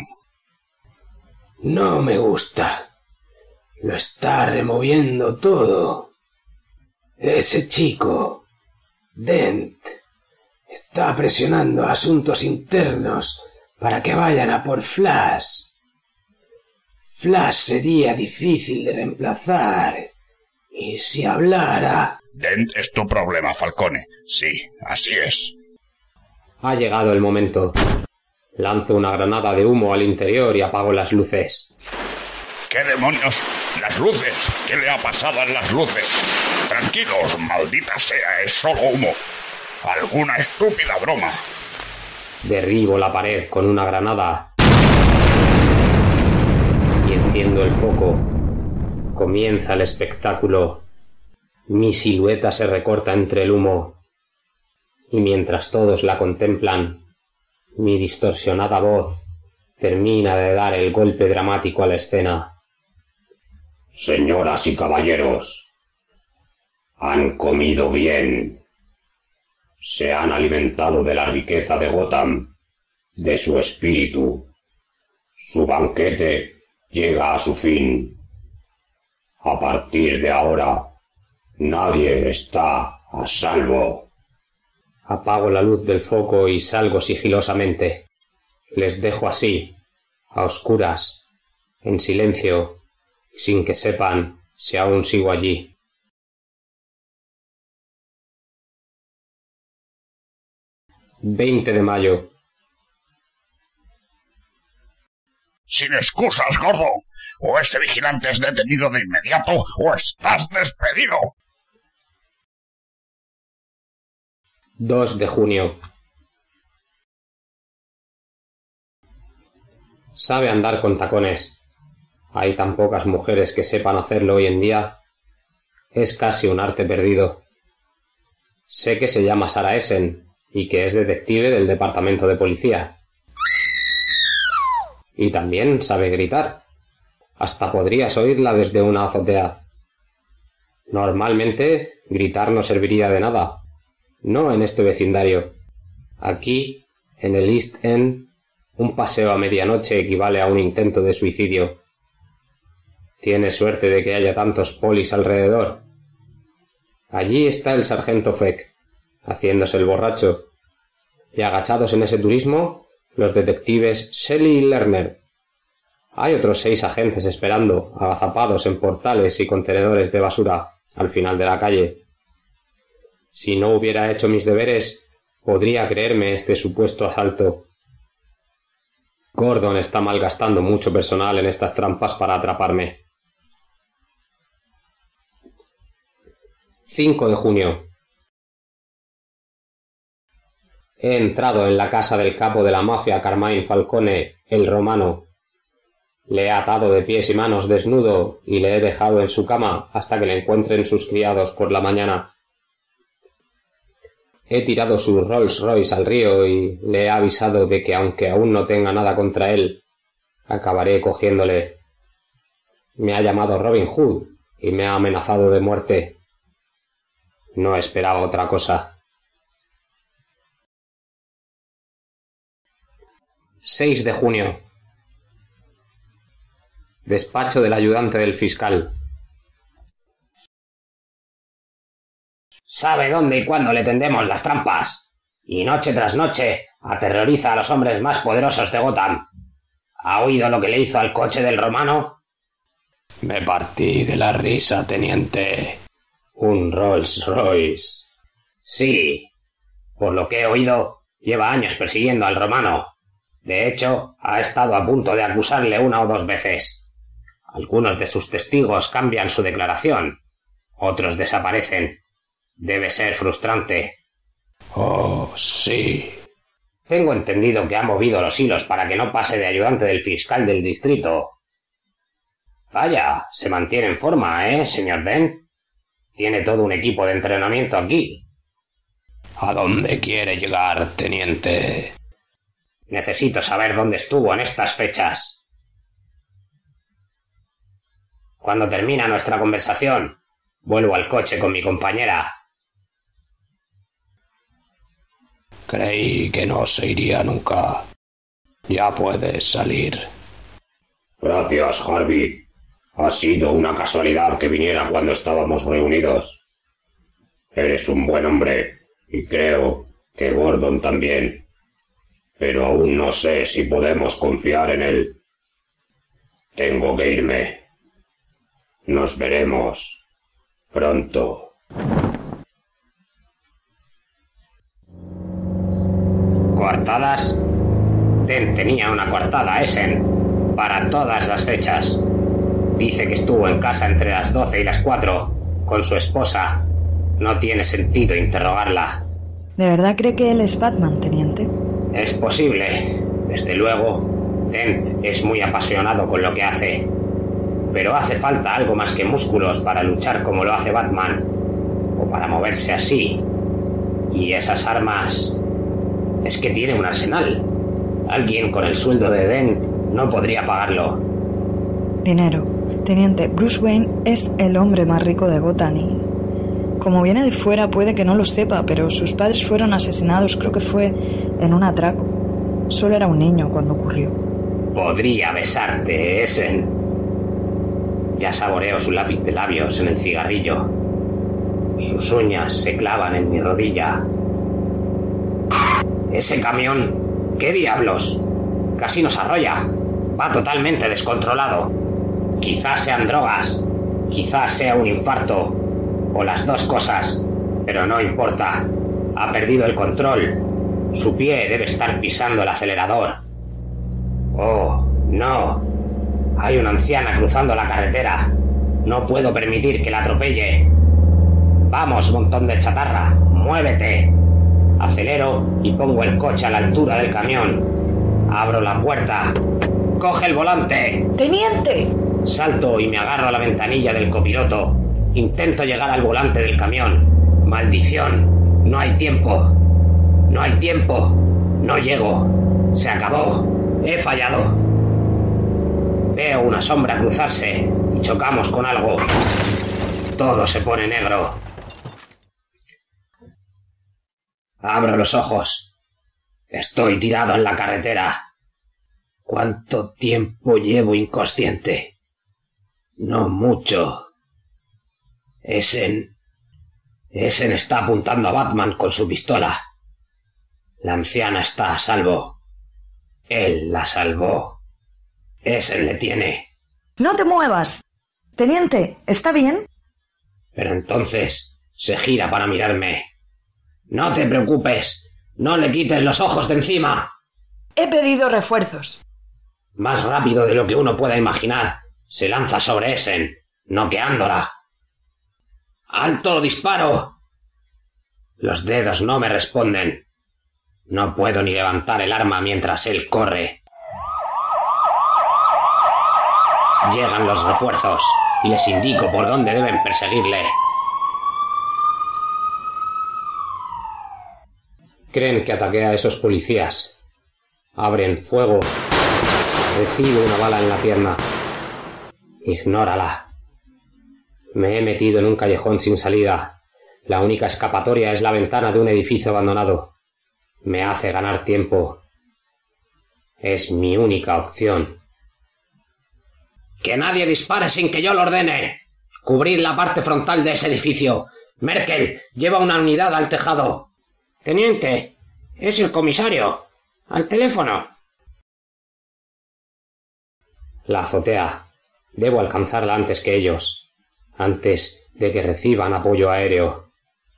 No me gusta. Lo está removiendo todo. Ese chico, Dent, está presionando a asuntos internos para que vayan a por Flash. Flash sería difícil de reemplazar. Y si hablara...
Dent es tu problema, Falcone. Sí, así es.
Ha llegado el momento. Lanzo una granada de humo al interior y apago las luces.
¿Qué demonios? ¡Las luces! ¿Qué le ha pasado a las luces? Tranquilos, maldita sea, es solo humo. Alguna estúpida broma.
Derribo la pared con una granada y enciendo el foco. Comienza el espectáculo. Mi silueta se recorta entre el humo y mientras todos la contemplan, mi distorsionada voz termina de dar el golpe dramático a la escena.
Señoras y caballeros, han comido bien. Se han alimentado de la riqueza de Gotham, de su espíritu. Su banquete llega a su fin. A partir de ahora, nadie está a salvo.
Apago la luz del foco y salgo sigilosamente. Les dejo así, a oscuras, en silencio, sin que sepan si aún sigo allí. ...20 de mayo.
Sin excusas, gordo. O ese vigilante es detenido de inmediato o estás despedido.
2 de junio. Sabe andar con tacones. Hay tan pocas mujeres que sepan hacerlo hoy en día. Es casi un arte perdido. Sé que se llama Sarah Essen y que es detective del departamento de policía. Y también sabe gritar. Hasta podrías oírla desde una azotea. Normalmente, gritar no serviría de nada. No en este vecindario. Aquí, en el East End, un paseo a medianoche equivale a un intento de suicidio. Tienes suerte de que haya tantos polis alrededor. Allí está el sargento Feck, haciéndose el borracho, y agachados en ese turismo, los detectives Shelley y Lerner. Hay otros 6 agentes esperando, agazapados en portales y contenedores de basura, al final de la calle. Si no hubiera hecho mis deberes, podría creerme este supuesto asalto. Gordon está malgastando mucho personal en estas trampas para atraparme. 5 de junio. He entrado en la casa del capo de la mafia Carmine Falcone, el romano. Le he atado de pies y manos desnudo y le he dejado en su cama hasta que le encuentren sus criados por la mañana. He tirado su Rolls Royce al río y le he avisado de que aunque aún no tenga nada contra él, acabaré cogiéndole. Me ha llamado Robin Hood y me ha amenazado de muerte. No esperaba otra cosa. 6 de junio. Despacho del ayudante del fiscal.
Sabe dónde y cuándo le tendemos las trampas. Y noche tras noche aterroriza a los hombres más poderosos de Gotham. ¿Ha oído lo que le hizo al coche del romano?
Me partí de la risa, teniente.
Un Rolls Royce. Sí. Por lo que he oído, lleva años persiguiendo al romano. De hecho, ha estado a punto de acusarle 1 o 2 veces. Algunos de sus testigos cambian su declaración. Otros desaparecen. Debe ser frustrante.
Oh, sí.
Tengo entendido que ha movido los hilos para que no pase de ayudante del fiscal del distrito. Vaya, se mantiene en forma, señor Dent? Tiene todo un equipo de entrenamiento aquí.
¿A dónde quiere llegar, teniente?
Necesito saber dónde estuvo en estas fechas. Cuando termina nuestra conversación, vuelvo al coche con mi compañera.
Creí que no se iría nunca. Ya puedes salir.
Gracias, Harvey. Ha sido una casualidad que viniera cuando estábamos reunidos. Eres un buen hombre, y creo que Gordon también. Pero aún no sé si podemos confiar en él. Tengo que irme. Nos veremos pronto.
¿Coartadas? Dent tenía una coartada, Essen, para todas las fechas. Dice que estuvo en casa entre las 12 y las 4, con su esposa. No tiene sentido interrogarla.
¿De verdad cree que él es Batman, teniente?
Es posible. Desde luego, Dent es muy apasionado con lo que hace. Pero hace falta algo más que músculos para luchar como lo hace Batman, o para moverse así. Y esas armas... es que tiene un arsenal. Alguien con el sueldo de Dent no podría pagarlo.
Dinero. Teniente, Bruce Wayne es el hombre más rico de Gotham y... como viene de fuera puede que no lo sepa, pero sus padres fueron asesinados, creo que fue en un atraco. Solo era un niño cuando ocurrió.
Podría besarte, Essen. Ya saboreo su lápiz de labios en el cigarrillo. Sus uñas se clavan en mi rodilla. Ese camión, ¿qué diablos? Casi nos arrolla. Va totalmente descontrolado. Quizás sean drogas, quizás sea un infarto, o las dos cosas, pero no importa. Ha perdido el control. Su pie debe estar pisando el acelerador. Oh, no. Hay una anciana cruzando la carretera. No puedo permitir que la atropelle. Vamos, montón de chatarra, muévete. Acelero y pongo el coche a la altura del camión. Abro la puerta. ¡Coge el volante!
¡Teniente!
Salto y me agarro a la ventanilla del copiloto. Intento llegar al volante del camión. ¡Maldición! No hay tiempo. No hay tiempo. No llego. Se acabó. He fallado. Veo una sombra cruzarse y chocamos con algo. Todo se pone negro. Abro los ojos. Estoy tirado en la carretera. ¿Cuánto tiempo llevo inconsciente? No mucho. Essen está apuntando a Batman con su pistola. La anciana está a salvo. Él la salvó. Essen le tiene.
¡No te muevas! Teniente, ¿está bien?
Pero entonces se gira para mirarme. No te preocupes. No le quites los ojos de encima.
He pedido refuerzos.
Más rápido de lo que uno pueda imaginar. Se lanza sobre Essen, noqueándola. ¡Alto, disparo! Los dedos no me responden. No puedo ni levantar el arma mientras él corre. Llegan los refuerzos y les indico por dónde deben perseguirle. Creen que ataqué a esos policías. Abren fuego. Recibo una bala en la pierna. Ignórala. Me he metido en un callejón sin salida. La única escapatoria es la ventana de un edificio abandonado. Me hace ganar tiempo. Es mi única opción. ¡Que nadie dispare sin que yo lo ordene! ¡Cubrid la parte frontal de ese edificio! ¡Merkel, lleva una unidad al tejado! ¡Teniente! ¡Es el comisario! ¡Al teléfono! La azotea. Debo alcanzarla antes que ellos. Antes de que reciban apoyo aéreo.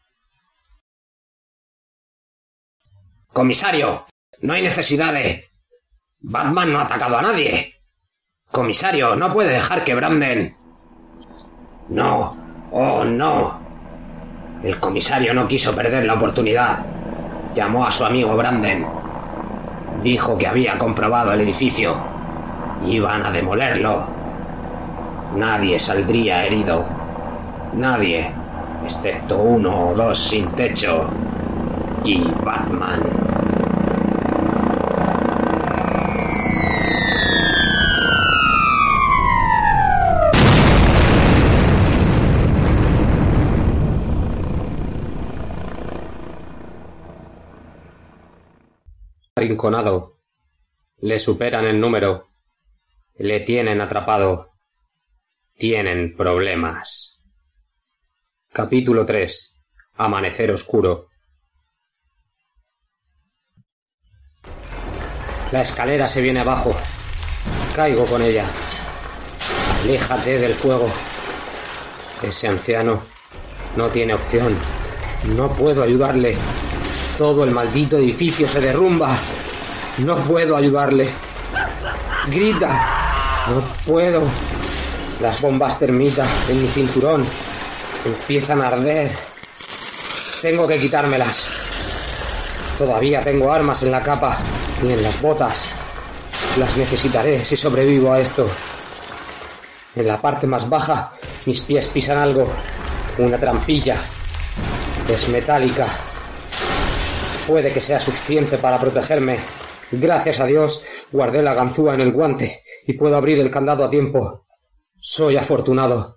¡Comisario! No hay necesidad de... Batman no ha atacado a nadie. Comisario, no puede dejar que Branden... No. Oh, no. El comisario no quiso perder la oportunidad. Llamó a su amigo Branden. Dijo que había comprobado el edificio. Iban a demolerlo. Nadie saldría herido. Nadie, excepto 1 o 2 sin techo. Y Batman. Arrinconado. Le superan en número. Le tienen atrapado. Tienen problemas. Capítulo 3. Amanecer oscuro. La escalera se viene abajo. Caigo con ella. Aléjate del fuego. Ese anciano no tiene opción. No puedo ayudarle. Todo el maldito edificio se derrumba. No puedo ayudarle. Grita. No puedo. Las bombas termita en mi cinturón empiezan a arder. Tengo que quitármelas. Todavía tengo armas en la capa y en las botas. Las necesitaré si sobrevivo a esto. En la parte más baja, mis pies pisan algo. Una trampilla. Es metálica. Puede que sea suficiente para protegerme. Gracias a Dios, guardé la ganzúa en el guante y puedo abrir el candado a tiempo. Soy afortunado.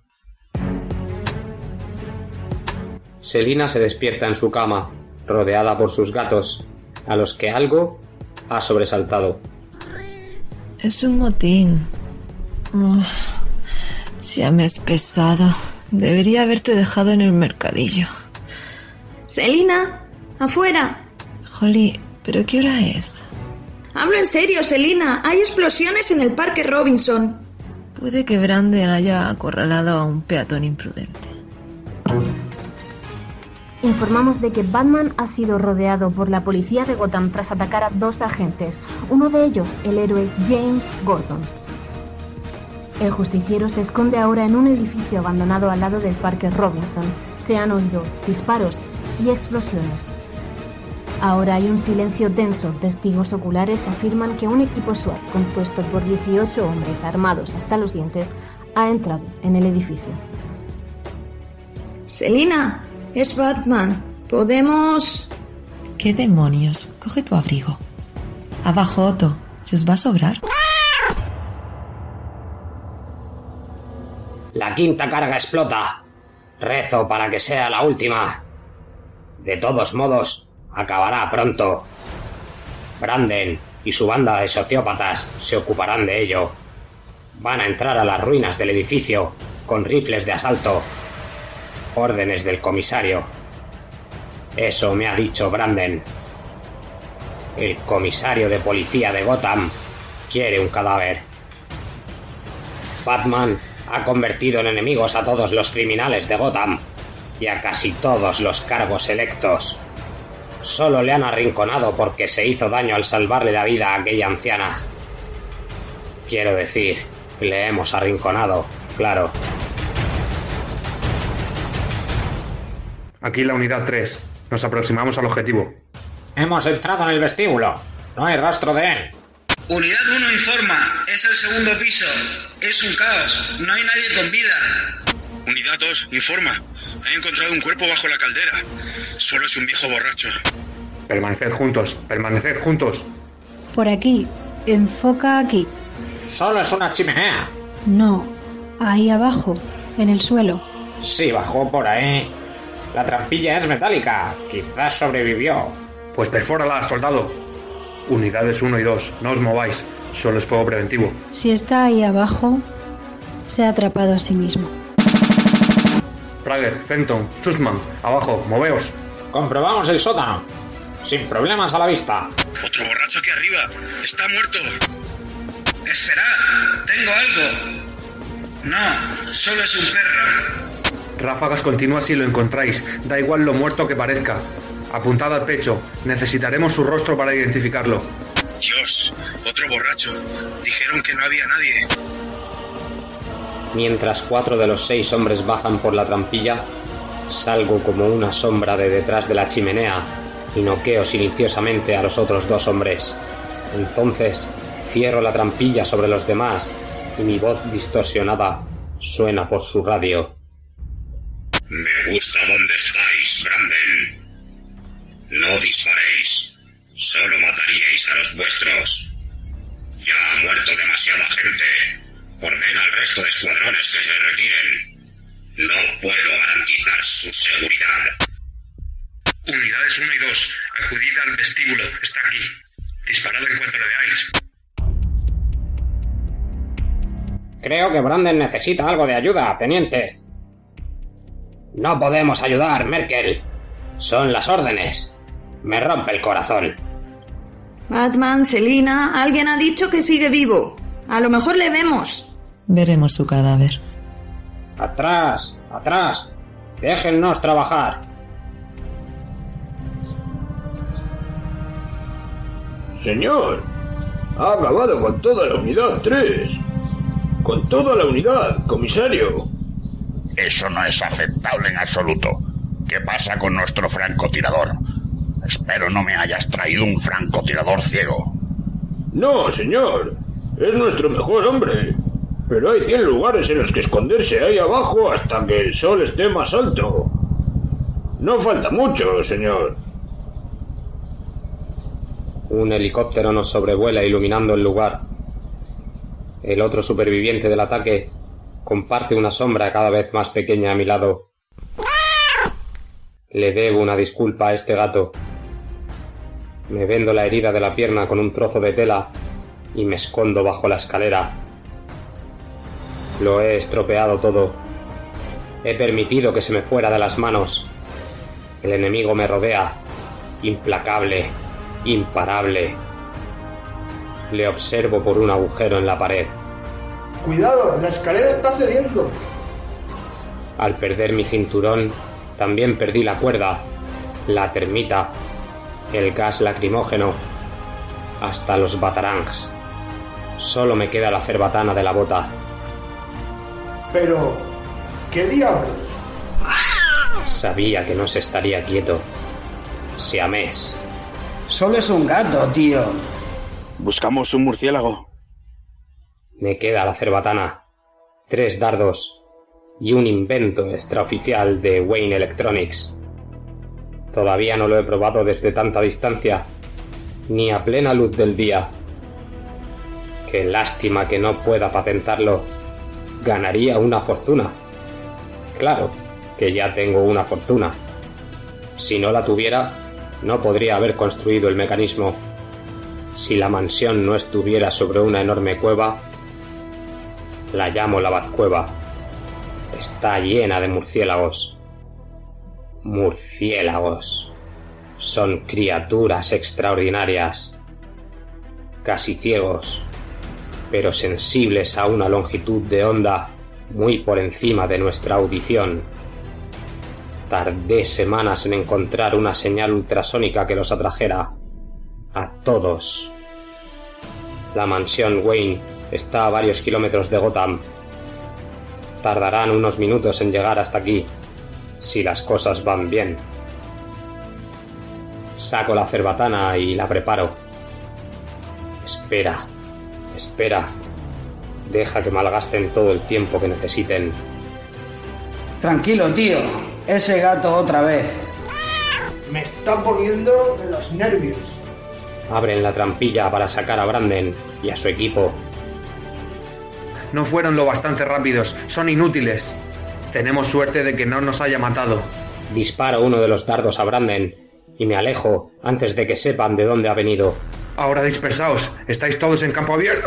Selina se despierta en su cama, rodeada por sus gatos, a los que algo ha sobresaltado.
Es un motín. Uf, ya me has pesado. Debería haberte dejado en el mercadillo.
Selina, afuera.
Holly, ¿pero qué hora es?
Hablo en serio, Selina. Hay explosiones en el Parque Robinson.
Puede que Branden haya acorralado a un peatón imprudente.
Informamos de que Batman ha sido rodeado por la policía de Gotham tras atacar a 2 agentes, uno de ellos el héroe James Gordon. El justiciero se esconde ahora en un edificio abandonado al lado del Parque Robinson. Se han oído disparos y explosiones. Ahora hay un silencio tenso. Testigos oculares afirman que un equipo SWAT compuesto por 18 hombres armados hasta los dientes ha entrado en el edificio.
Selina, es Batman. Podemos...
¿Qué demonios? Coge tu abrigo. Abajo, Otto. ¿Se os va a sobrar?
La quinta carga explota. Rezo para que sea la última. De todos modos, acabará pronto. Branden y su banda de sociópatas se ocuparán de ello. Van a entrar a las ruinas del edificio con rifles de asalto. Órdenes del comisario. Eso me ha dicho Branden. El comisario de policía de Gotham quiere un cadáver. Batman ha convertido en enemigos a todos los criminales de Gotham y a casi todos los cargos electos. Solo le han arrinconado porque se hizo daño al salvarle la vida a aquella anciana. Quiero decir, le hemos arrinconado, claro.
Aquí la unidad 3. Nos aproximamos al objetivo.
Hemos entrado en el vestíbulo. No hay rastro de él.
Unidad 1 informa. Es el segundo piso. Es un caos. No hay nadie con vida.
Unidad 2 informa. He encontrado un cuerpo bajo la caldera. Solo es un viejo borracho.
Permaneced juntos. Permaneced juntos.
Por aquí. Enfoca aquí.
Solo es una chimenea.
No. Ahí abajo. En el suelo.
Sí, bajó por ahí. La trampilla es metálica. Quizás sobrevivió.
Pues perfórala, soldado. Unidades 1 y 2, no os mováis. Solo es fuego preventivo.
Si está ahí abajo, se ha atrapado a sí mismo.
Prager, Fenton, Sussman, abajo, moveos.
Comprobamos el sótano. Sin problemas a la vista.
Otro borracho aquí arriba. Está muerto.
Esperad. Tengo algo. No, solo es un perro.
Ráfagas continuas si lo encontráis. Da igual lo muerto que parezca. Apuntad al pecho. Necesitaremos su rostro para identificarlo.
Dios, otro borracho. Dijeron que no había nadie.
Mientras 4 de los 6 hombres bajan por la trampilla, salgo como una sombra de detrás de la chimenea y noqueo silenciosamente a los otros 2 hombres. Entonces cierro la trampilla sobre los demás y mi voz distorsionada suena por su radio.
Me gusta dónde estáis, Branden. No disparéis. Solo mataríais a los vuestros. Ya ha muerto demasiada gente. Ordena al resto de escuadrones que se retiren. No puedo garantizar su seguridad.
Unidades 1 y 2, acudid al vestíbulo. Está aquí. Disparad en cuanto le veáis.
Creo que Branden necesita algo de ayuda, teniente. No podemos ayudar, Merkel. Son las órdenes. Me rompe el corazón.
Batman, Selina, alguien ha dicho que sigue vivo. A lo mejor le vemos.
Veremos su cadáver.
Atrás, atrás. Déjennos trabajar.
Señor, ha acabado con toda la unidad 3. Con toda la unidad, comisario.
Eso no es aceptable en absoluto. ¿Qué pasa con nuestro francotirador? Espero no me hayas traído un francotirador ciego.
No, señor. Es nuestro mejor hombre. Pero hay 100 lugares en los que esconderse ahí abajo hasta que el sol esté más alto. No falta mucho, señor.
Un helicóptero nos sobrevuela iluminando el lugar. El otro superviviente del ataque comparte una sombra cada vez más pequeña a mi lado. Le debo una disculpa a este gato. Me vendo la herida de la pierna con un trozo de tela y me escondo bajo la escalera. Lo he estropeado todo. He permitido que se me fuera de las manos. El enemigo me rodea, implacable, imparable. Le observo por un agujero en la pared.
¡Cuidado! ¡La escalera está cediendo!
Al perder mi cinturón, también perdí la cuerda, la termita, el gas lacrimógeno, hasta los batarangs. Solo me queda la cerbatana de la bota.
Pero... ¿qué diablos?
Sabía que no se estaría quieto. Siamés.
Solo es un gato, tío.
Buscamos un murciélago.
Me queda la cerbatana, 3 dardos y un invento extraoficial de Wayne Electronics. Todavía no lo he probado desde tanta distancia, ni a plena luz del día. Qué lástima que no pueda patentarlo. Ganaría una fortuna. Claro, que ya tengo una fortuna. Si no la tuviera, no podría haber construido el mecanismo. Si la mansión no estuviera sobre una enorme cueva, la llamo la Batcueva. Está llena de murciélagos. Murciélagos. Son criaturas extraordinarias. Casi ciegos, pero sensibles a una longitud de onda muy por encima de nuestra audición. Tardé semanas en encontrar una señal ultrasónica que los atrajera a todos. La mansión Wayne está a varios kilómetros de Gotham. Tardarán unos minutos en llegar hasta aquí, si las cosas van bien. Saco la cerbatana y la preparo. Espera. Deja que malgasten todo el tiempo que necesiten.
Tranquilo, tío. Ese gato otra vez.
Me está poniendo de los nervios.
Abren la trampilla para sacar a Branden y a su equipo.
No fueron lo bastante rápidos. Son inútiles. Tenemos suerte de que no nos haya matado.
Disparo uno de los dardos a Branden y me alejo antes de que sepan de dónde ha venido.
Ahora dispersaos. ¿Estáis todos en campo abierto?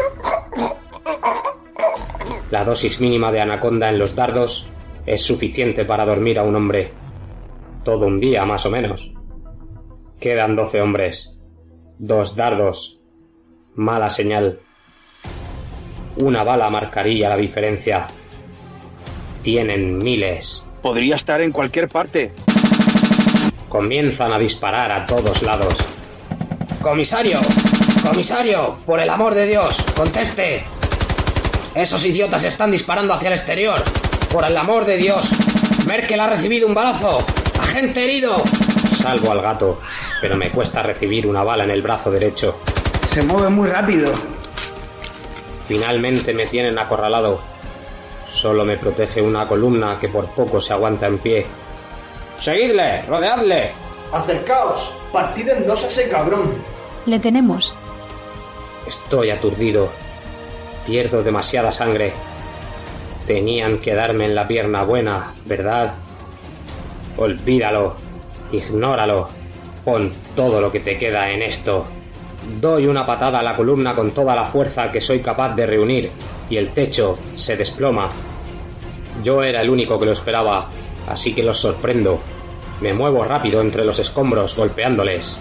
La dosis mínima de anaconda en los dardos es suficiente para dormir a un hombre. Todo un día, más o menos. Quedan 12 hombres. 2 dardos. Mala señal. Una bala marcaría la diferencia. Tienen miles.
Podría estar en cualquier parte.
Comienzan a disparar a todos lados. ¡Comisario! ¡Comisario! ¡Por el amor de Dios! ¡Conteste! ¡Esos idiotas están disparando hacia el exterior! ¡Por el amor de Dios! ¡Merkel ha recibido un balazo! ¡Agente herido! Salvo al gato, pero me cuesta recibir una bala en el brazo derecho.
Se mueve muy rápido.
Finalmente me tienen acorralado. Solo me protege una columna que por poco se aguanta en pie. ¡Seguidle! ¡Rodeadle!
¡Acercaos! ¡Partid en dos a ese cabrón!
Le tenemos.
Estoy aturdido. Pierdo demasiada sangre. Tenían que darme en la pierna buena, ¿verdad? Olvídalo. Ignóralo. Pon todo lo que te queda en esto. Doy una patada a la columna con toda la fuerza que soy capaz de reunir y el techo se desploma. Yo era el único que lo esperaba, así que los sorprendo. Me muevo rápido entre los escombros golpeándoles.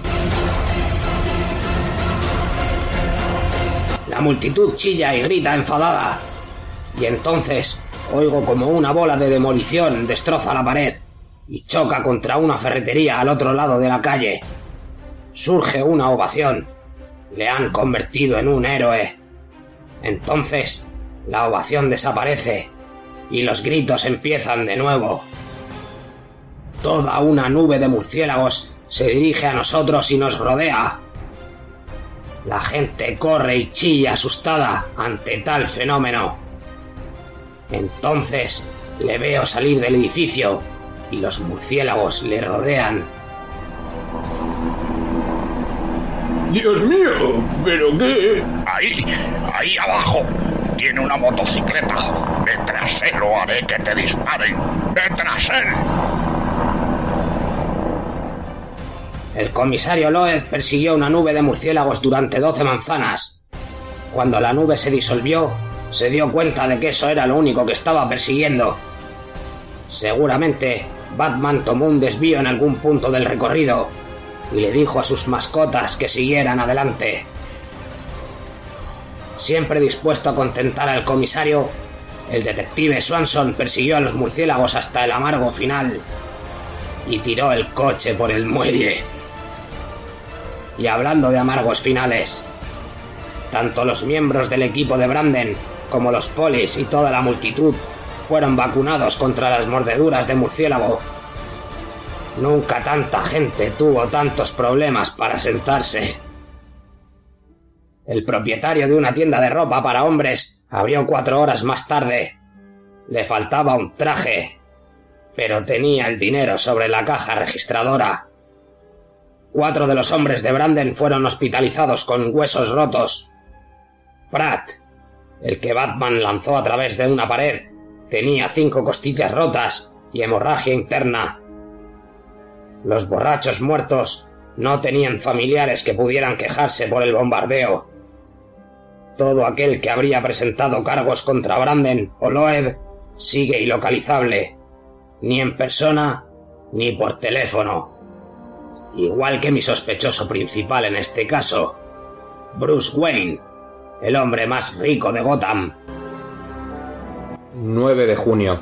La multitud chilla y grita enfadada. Y entonces oigo como una bola de demolición destroza la pared y choca contra una ferretería al otro lado de la calle. Surge una ovación. Le han convertido en un héroe. Entonces la ovación desaparece y los gritos empiezan de nuevo. Toda una nube de murciélagos se dirige a nosotros y nos rodea. La gente corre y chilla asustada ante tal fenómeno. Entonces le veo salir del edificio y los murciélagos le rodean.
¡Dios mío! ¿Pero qué?
Ahí abajo. Tiene una motocicleta. Detrás él o haré que te disparen. ¡Detrás él!
El comisario Loeb persiguió una nube de murciélagos durante 12 manzanas. Cuando la nube se disolvió, se dio cuenta de que eso era lo único que estaba persiguiendo. Seguramente Batman tomó un desvío en algún punto del recorrido y le dijo a sus mascotas que siguieran adelante. Siempre dispuesto a contentar al comisario, el detective Swanson persiguió a los murciélagos hasta el amargo final y tiró el coche por el muelle. Y hablando de amargos finales, tanto los miembros del equipo de Branden como los polis y toda la multitud fueron vacunados contra las mordeduras de murciélago. Nunca tanta gente tuvo tantos problemas para sentarse. El propietario de una tienda de ropa para hombres abrió 4 horas más tarde. Le faltaba un traje, pero tenía el dinero sobre la caja registradora
4 de los hombres de Branden fueron hospitalizados con huesos rotos. Pratt, el que Batman lanzó a través de una pared, tenía 5 costillas rotas y hemorragia interna. Los borrachos muertos no tenían familiares que pudieran quejarse por el bombardeo. Todo aquel que habría presentado cargos contra Branden o Loeb sigue ilocalizable, ni en persona ni por teléfono. Igual que mi sospechoso principal en este caso, Bruce Wayne, el hombre más rico de Gotham.
9 de junio.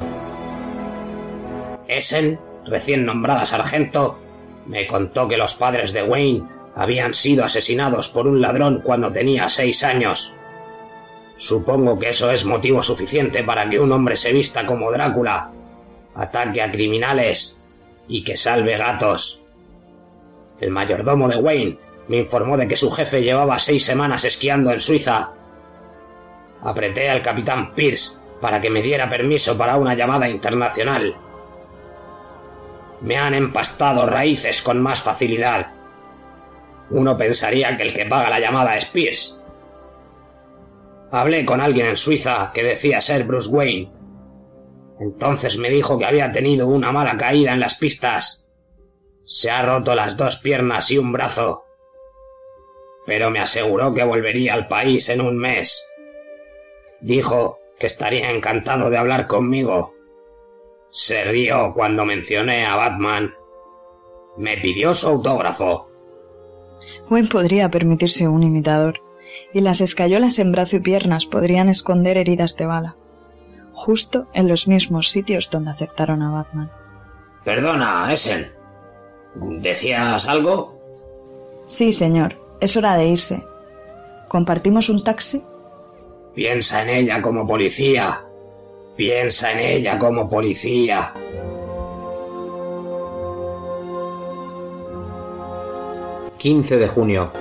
Essen, recién nombrada sargento, me contó que los padres de Wayne habían sido asesinados por un ladrón cuando tenía 6 años. Supongo que eso es motivo suficiente para que un hombre se vista como Drácula, ataque a criminales y que salve gatos. El mayordomo de Wayne me informó de que su jefe llevaba 6 semanas esquiando en Suiza. Apreté al capitán Pierce para que me diera permiso para una llamada internacional. Me han empastado raíces con más facilidad. Uno pensaría que el que paga la llamada es Pierce. Hablé con alguien en Suiza que decía ser Bruce Wayne. Entonces me dijo que había tenido una mala caída en las pistas. Se ha roto las 2 piernas y un brazo. Pero me aseguró que volvería al país en un mes. Dijo que estaría encantado de hablar conmigo. Se rió cuando mencioné a Batman. Me pidió su autógrafo.
Wayne podría permitirse un imitador, y las escayolas en brazo y piernas podrían esconder heridas de bala, justo en los mismos sitios donde acertaron a Batman.
Perdona, Essen. ¿Decías algo?
Sí, señor. Es hora de irse. ¿Compartimos un taxi?
Piensa en ella como policía. Piensa en ella como policía.
...15 de junio.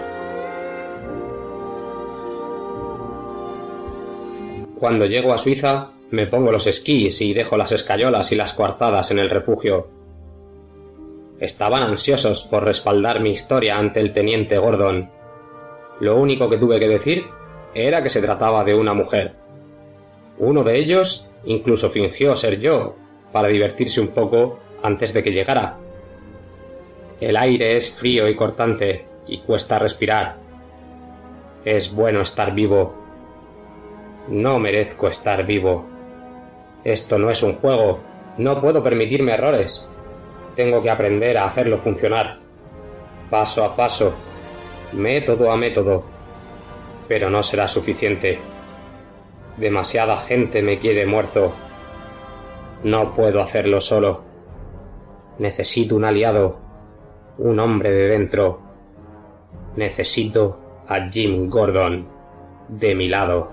Cuando llego a Suiza, me pongo los esquís y dejo las escayolas y las coartadas en el refugio. Estaban ansiosos por respaldar mi historia ante el teniente Gordon. Lo único que tuve que decir era que se trataba de una mujer. Uno de ellos incluso fingió ser yo, para divertirse un poco antes de que llegara. El aire es frío y cortante, y cuesta respirar. Es bueno estar vivo. No merezco estar vivo. Esto no es un juego. No puedo permitirme errores. Tengo que aprender a hacerlo funcionar. Paso a paso. Método a método. Pero no será suficiente. Demasiada gente me quiere muerto. No puedo hacerlo solo. Necesito un aliado. Un hombre de dentro. Necesito a Jim Gordon de mi lado.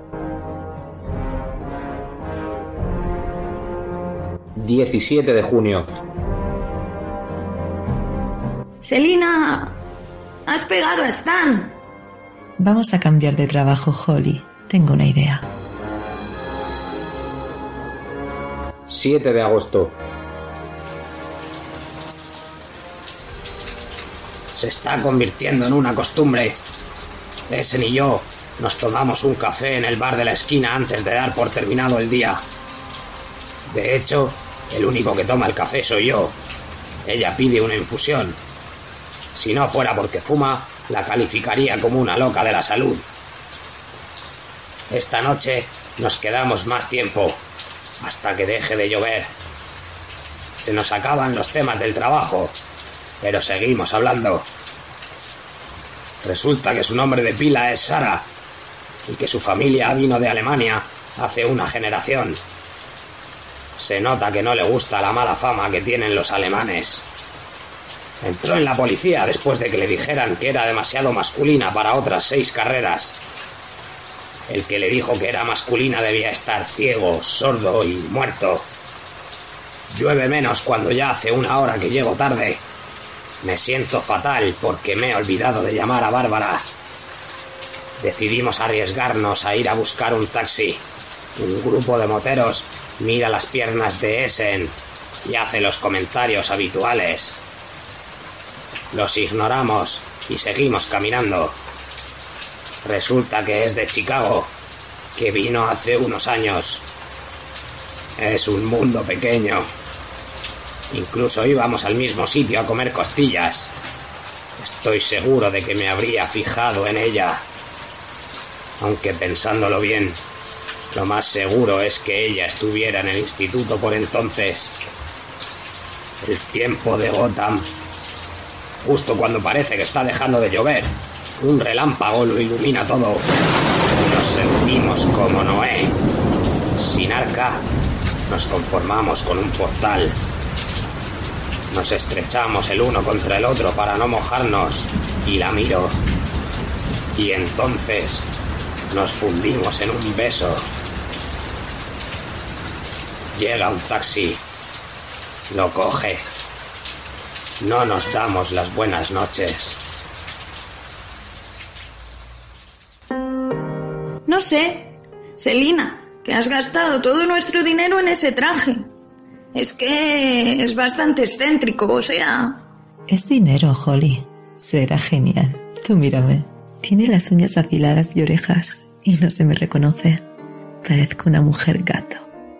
17 de junio.
Selina, has pegado a Stan.
Vamos a cambiar de trabajo, Holly. Tengo una idea.
7 de agosto.
Se está convirtiendo en una costumbre. Essen y yo nos tomamos un café en el bar de la esquina antes de dar por terminado el día. De hecho, el único que toma el café soy yo. Ella pide una infusión. Si no fuera porque fuma, la calificaría como una loca de la salud. Esta noche nos quedamos más tiempo, hasta que deje de llover. Se nos acaban los temas del trabajo, pero seguimos hablando. Resulta que su nombre de pila es Sara, y que su familia vino de Alemania hace una generación. Se nota que no le gusta la mala fama que tienen los alemanes. Entró en la policía después de que le dijeran que era demasiado masculina para otras 6 carreras. El que le dijo que era masculina debía estar ciego, sordo y muerto. Llueve menos cuando ya hace 1 hora que llego tarde. Me siento fatal porque me he olvidado de llamar a Bárbara. Decidimos arriesgarnos a ir a buscar un taxi. Un grupo de moteros mira las piernas de Essen y hace los comentarios habituales.
Los ignoramos y seguimos caminando. Resulta que es de Chicago, que vino hace unos años. Es un mundo pequeño. Incluso íbamos al mismo sitio a comer costillas. Estoy seguro de que me habría fijado en ella. Aunque pensándolo bien, lo más seguro es que ella estuviera en el instituto por entonces. El tiempo de Gotham. Justo cuando parece que está dejando de llover, un relámpago lo ilumina todo. Nos sentimos como Noé. Sin arca, nos conformamos con un portal. Nos estrechamos el uno contra el otro para no mojarnos, y la miro. Y entonces nos fundimos en un beso. Llega un taxi. Lo coge. No nos damos las buenas noches.
No sé, Selina, que has gastado todo nuestro dinero en ese traje. Es que es bastante excéntrico, o sea...
Es dinero, Holly. Será genial. Tú mírame. Tiene las uñas afiladas y orejas, y no se me reconoce. Parezco una mujer gato.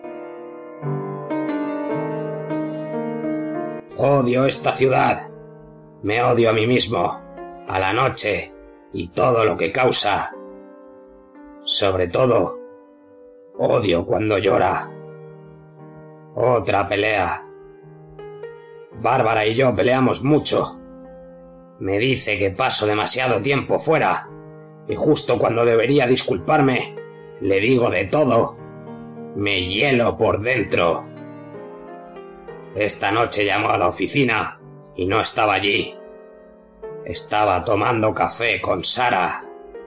Odio esta ciudad. Me odio a mí mismo, a la noche y todo lo que causa. Sobre todo, odio cuando llora. Otra pelea. Bárbara y yo peleamos mucho. Me dice que paso demasiado tiempo fuera, y justo cuando debería disculparme, le digo de todo. Me hielo por dentro. Esta noche llamó a la oficina y no estaba allí. Estaba tomando café con Sara.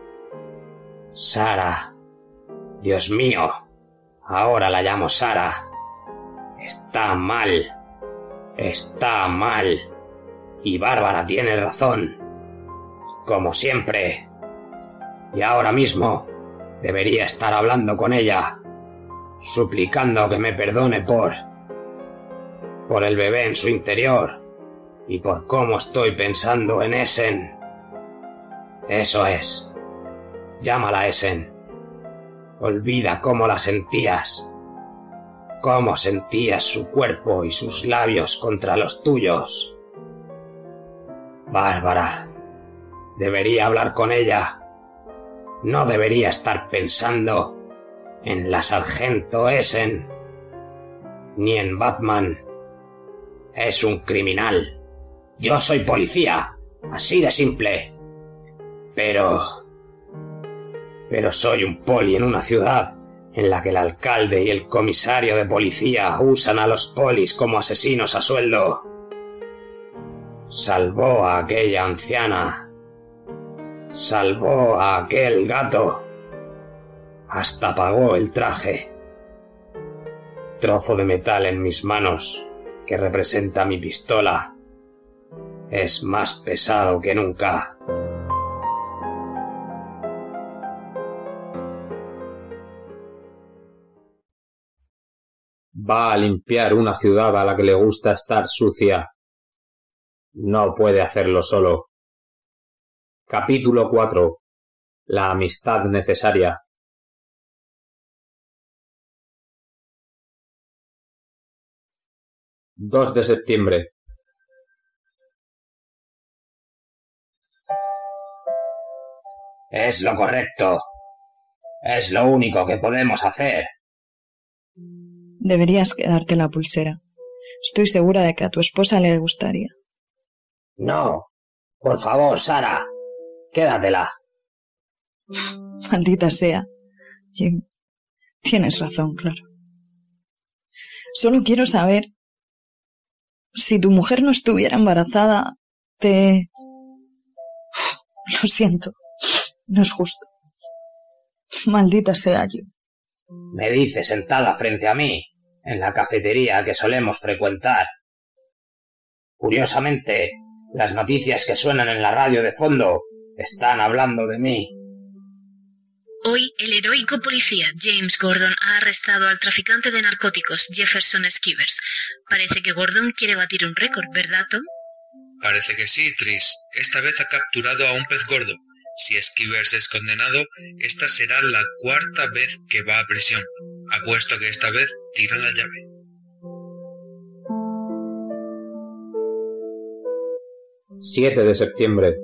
Sara. Dios mío. Ahora la llamo Sara. Está mal. Está mal. Y Bárbara tiene razón. Como siempre. Y ahora mismo debería estar hablando con ella, suplicando que me perdone por el bebé en su interior y por cómo estoy pensando en Essen. Eso es. Llámala Essen. Olvida cómo la sentías. Cómo sentías su cuerpo y sus labios contra los tuyos. Bárbara. Debería hablar con ella. No debería estar pensando en la sargento Essen, ni en Batman. Es un criminal. Yo soy policía, así de simple. Pero soy un poli en una ciudad en la que el alcalde y el comisario de policía usan a los polis como asesinos a sueldo. Salvó a aquella anciana. Salvó a aquel gato. Hasta pagó el traje. Trozo de metal en mis manos, que representa mi pistola, es más pesado que nunca. Va a limpiar una ciudad a la que le gusta estar sucia. No puede hacerlo solo. Capítulo 4. La amistad necesaria. 2 de septiembre. Es lo correcto. Es lo único que podemos hacer.
Deberías quedarte la pulsera. Estoy segura de que a tu esposa le gustaría.
No. Por favor, Sara. Quédatela.
Maldita sea. Jim, tienes razón, claro. Solo quiero saber... Si tu mujer no estuviera embarazada, Lo siento. No es justo. Maldita sea, Jim.
Me dice sentada frente a mí, en la cafetería que solemos frecuentar. Curiosamente, las noticias que suenan en la radio de fondo están hablando de mí.
Hoy, el heroico policía James Gordon ha arrestado al traficante de narcóticos Jefferson Skivers. Parece que Gordon quiere batir un récord, ¿verdad, Tom?
Parece que sí, Tris. Esta vez ha capturado a un pez gordo. Si Skivers es condenado, esta será la 4ª vez que va a prisión. Apuesto que esta vez tira la llave.
...7 de septiembre.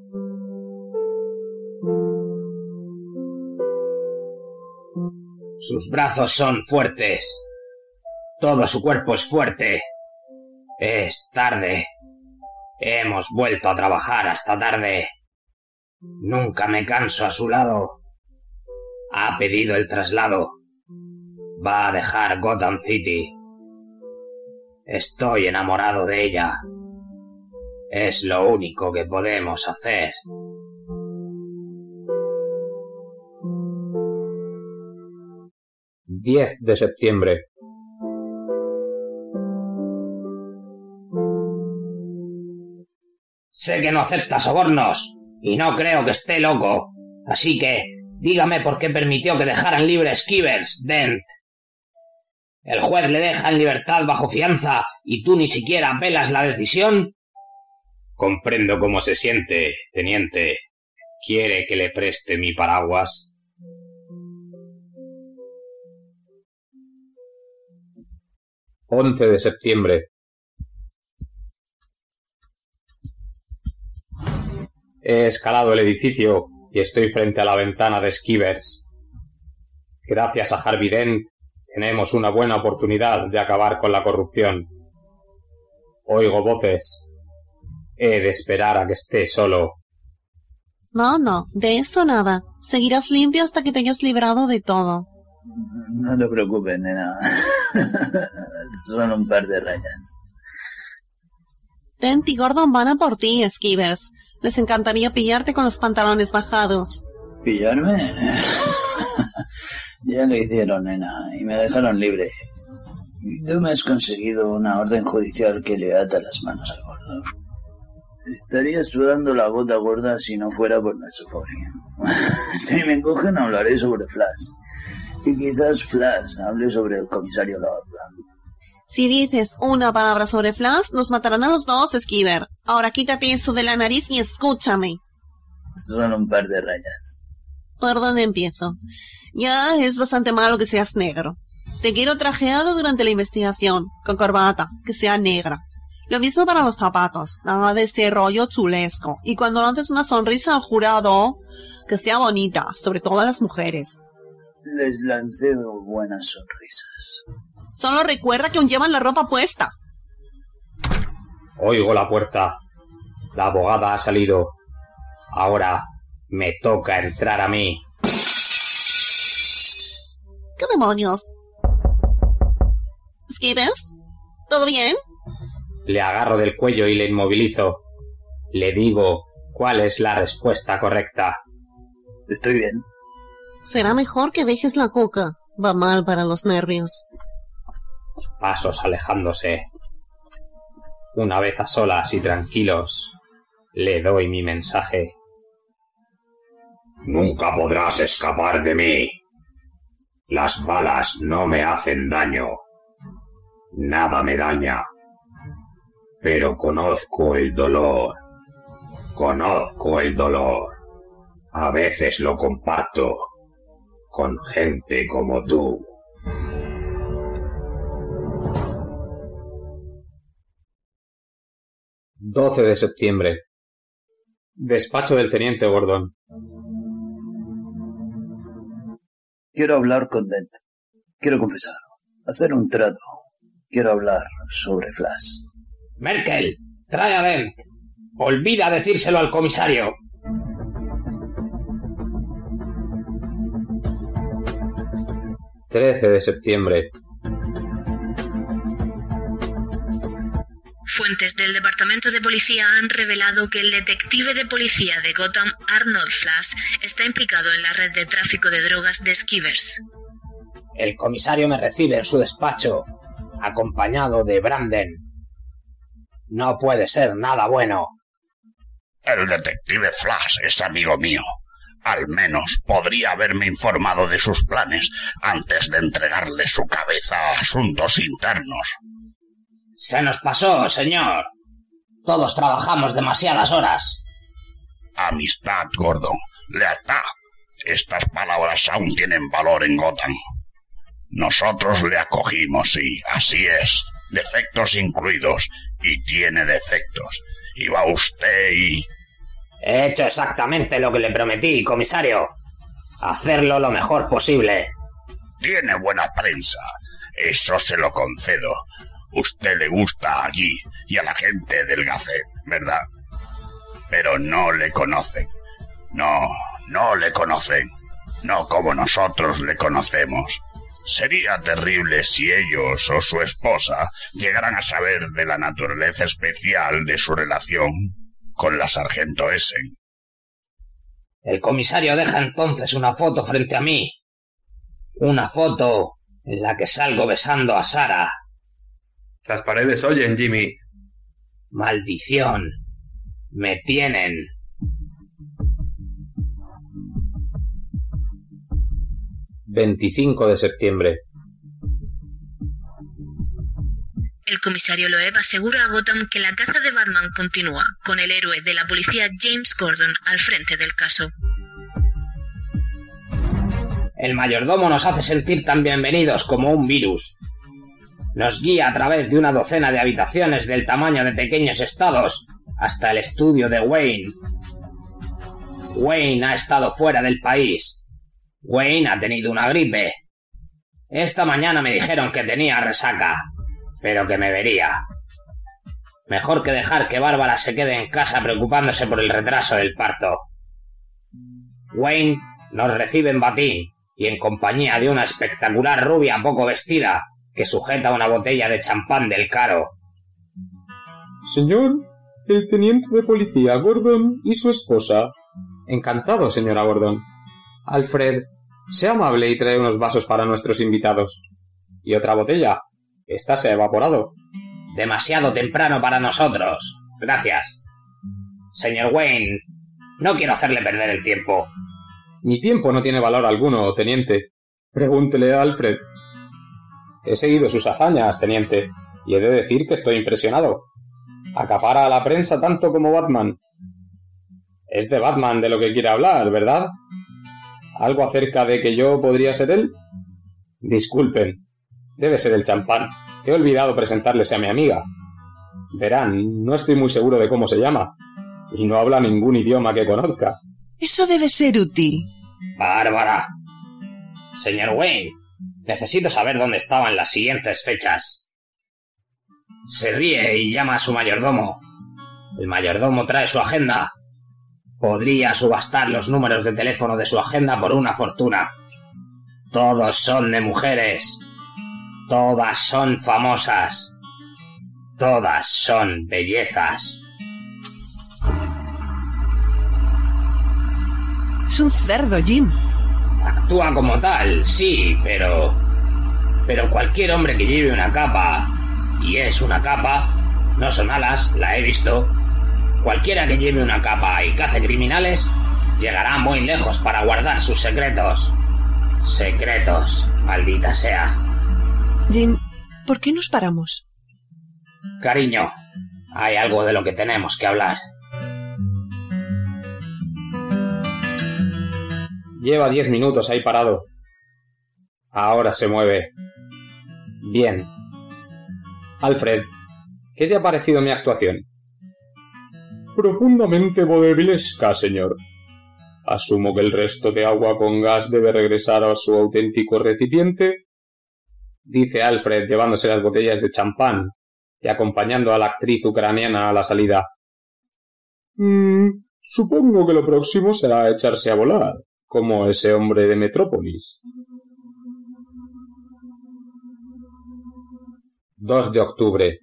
Sus brazos son fuertes. Todo su cuerpo es fuerte. Es tarde. Hemos vuelto a trabajar hasta tarde. Nunca me canso a su lado. Ha pedido el traslado. Va a dejar Gotham City. Estoy enamorado de ella. Es lo único que podemos hacer.
...10 de septiembre.
Sé que no acepta sobornos, y no creo que esté loco. Así que, dígame por qué permitió que dejaran libre a Skivers, Dent. ¿El juez le deja en libertad bajo fianza y tú ni siquiera apelas la decisión?
Comprendo cómo se siente, teniente. ¿Quiere que le preste mi paraguas? ...11 de septiembre. He escalado el edificio y estoy frente a la ventana de Skivers. Gracias a Harvey Dent tenemos una buena oportunidad de acabar con la corrupción. Oigo voces. He de esperar a que esté solo.
No, de eso nada. Seguirás limpio hasta que te hayas librado de todo.
No te preocupes, nena. Son un par de rayas.
Dent y Gordon van a por ti, Skivers. Les encantaría pillarte con los pantalones bajados.
¿Pillarme? Ya lo hicieron, nena, y me dejaron libre. Y tú me has conseguido una orden judicial que le ata las manos al gordo. Estaría sudando la gota gorda si no fuera por nuestro pobre. Si me cogen hablaré sobre Flash. Y quizás Flash hable sobre el comisario Lord.
Si dices una palabra sobre Flash, nos matarán a los dos, Skiver. Ahora quítate eso de la nariz y escúchame.
Son un par de rayas.
¿Por dónde empiezo? Ya es bastante malo que seas negro. Te quiero trajeado durante la investigación, con corbata, que sea negra. Lo mismo para los zapatos, nada de ese rollo chulesco. Y cuando lances una sonrisa al jurado, que sea bonita, sobre todo a las mujeres.
Les lancé buenas sonrisas.
Solo recuerda que aún llevan la ropa puesta.
Oigo la puerta. La abogada ha salido. Ahora me toca entrar a mí.
¿Qué demonios? ¿Skivers? ¿Todo bien?
Le agarro del cuello y le inmovilizo. Le digo cuál es la respuesta correcta.
Estoy bien.
Será mejor que dejes la coca. Va mal para los nervios.
Pasos alejándose. Una vez a solas y tranquilos, le doy mi mensaje.
Nunca podrás escapar de mí. Las balas no me hacen daño. Nada me daña. Pero conozco el dolor. Conozco el dolor. A veces lo comparto con gente como tú.
...12 de septiembre. Despacho del teniente Gordon.
Quiero hablar con Dent. Quiero confesar. Hacer un trato. Quiero hablar sobre Flash.
Merkel, trae a Dent. Olvida decírselo al comisario.
...13 de septiembre.
Fuentes del Departamento de Policía han revelado que el detective de policía de Gotham, Arnold Flash, está implicado en la red de tráfico de drogas de Skivers.
El comisario me recibe en su despacho, acompañado de Branden. No puede ser nada bueno.
El detective Flash es amigo mío. Al menos podría haberme informado de sus planes antes de entregarle su cabeza a asuntos internos.
Se nos pasó, señor.
Todos trabajamos demasiadas horas.
Amistad, Gordon. Lealtad. Estas palabras aún tienen valor en Gotham. Nosotros le acogimos, sí, así es. Defectos incluidos. Y tiene defectos. Y va usted y...
He hecho exactamente lo que le prometí, comisario. Hacerlo lo mejor posible.
Tiene buena prensa. Eso se lo concedo. Usted le gusta allí y a la gente del Gazette, ¿verdad? Pero no le conocen. No le conocen. No como nosotros le conocemos. Sería terrible si ellos o su esposa llegaran a saber de la naturaleza especial de su relación con la sargento Essen.
El comisario deja entonces una foto frente a mí. Una foto en la que salgo besando a Sara.
Las paredes oyen, Jimmy.
Maldición. Me tienen.
...25 de septiembre.
El comisario Loeb asegura a Gotham que la caza de Batman continúa, con el héroe de la policía James Gordon al frente del caso.
El mayordomo nos hace sentir tan bienvenidos como un virus. Nos guía a través de una docena de habitaciones del tamaño de pequeños estados hasta el estudio de Wayne. Wayne ha estado fuera del país. Wayne ha tenido una gripe. Esta mañana me dijeron que tenía resaca, pero que me vería. Mejor que dejar que Bárbara se quede en casa preocupándose por el retraso del parto. Wayne nos recibe en batín y en compañía de una espectacular rubia poco vestida que sujeta una botella de champán del caro.
Señor, el teniente de policía Gordon y su esposa. Encantado, señora Gordon. Alfred, sea amable y trae unos vasos para nuestros invitados. Y otra botella. Esta se ha evaporado.
Demasiado temprano para nosotros. Gracias. Señor Wayne, no quiero hacerle perder el tiempo.
Mi tiempo no tiene valor alguno, teniente. Pregúntele a Alfred. He seguido sus hazañas, teniente, y he de decir que estoy impresionado. Acapara a la prensa tanto como Batman. Es de Batman de lo que quiere hablar, ¿verdad? ¿Algo acerca de que yo podría ser él? Disculpen, debe ser el champán. He olvidado presentarles a mi amiga. Verán, no estoy muy seguro de cómo se llama, y no habla ningún idioma que conozca.
Eso debe ser útil.
Bárbara. Señor Wayne, necesito saber dónde estaban las siguientes fechas. Se ríe y llama a su mayordomo. El mayordomo trae su agenda. Podría subastar los números de teléfono de su agenda por una fortuna. Todos son de mujeres. Todas son famosas. Todas son bellezas.
Es un cerdo, Jim.
Actúa como tal, sí, pero cualquier hombre que lleve una capa, y es una capa, no son alas, la he visto. Cualquiera que lleve una capa y cace criminales llegará muy lejos para guardar sus secretos. Secretos, maldita sea.
Jim, ¿por qué nos paramos?
Cariño, hay algo de lo que tenemos que hablar.
Lleva 10 minutos ahí parado. Ahora se mueve. Bien. Alfred, ¿qué te ha parecido mi actuación? Profundamente vodevillesca, señor. Asumo que el resto de agua con gas debe regresar a su auténtico recipiente, dice Alfred llevándose las botellas de champán y acompañando a la actriz ucraniana a la salida. Supongo que lo próximo será echarse a volar, como ese hombre de Metrópolis. 2 de octubre.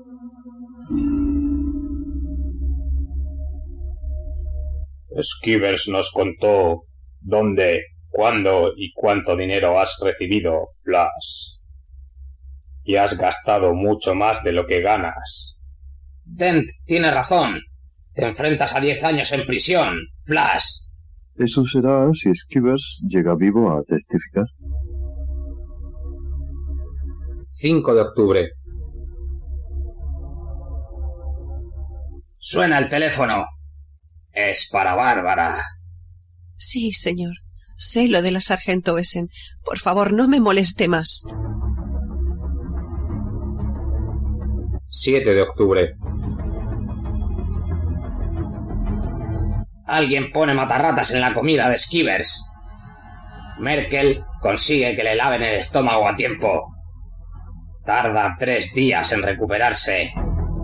Skivers nos contó dónde, cuándo y cuánto dinero has recibido, Flash. Y has gastado mucho más de lo que ganas.
Dent tiene razón. Te enfrentas a 10 años en prisión, Flash.
Eso será si Skivers llega vivo a testificar.
5 de octubre.
Suena el teléfono. Es para Bárbara.
Sí, señor. Sé lo de la sargento Essen. Por favor, no me moleste más.
7 de octubre.
Alguien pone matarratas en la comida de Skivers. Merkel consigue que le laven el estómago a tiempo. Tarda 3 días en recuperarse.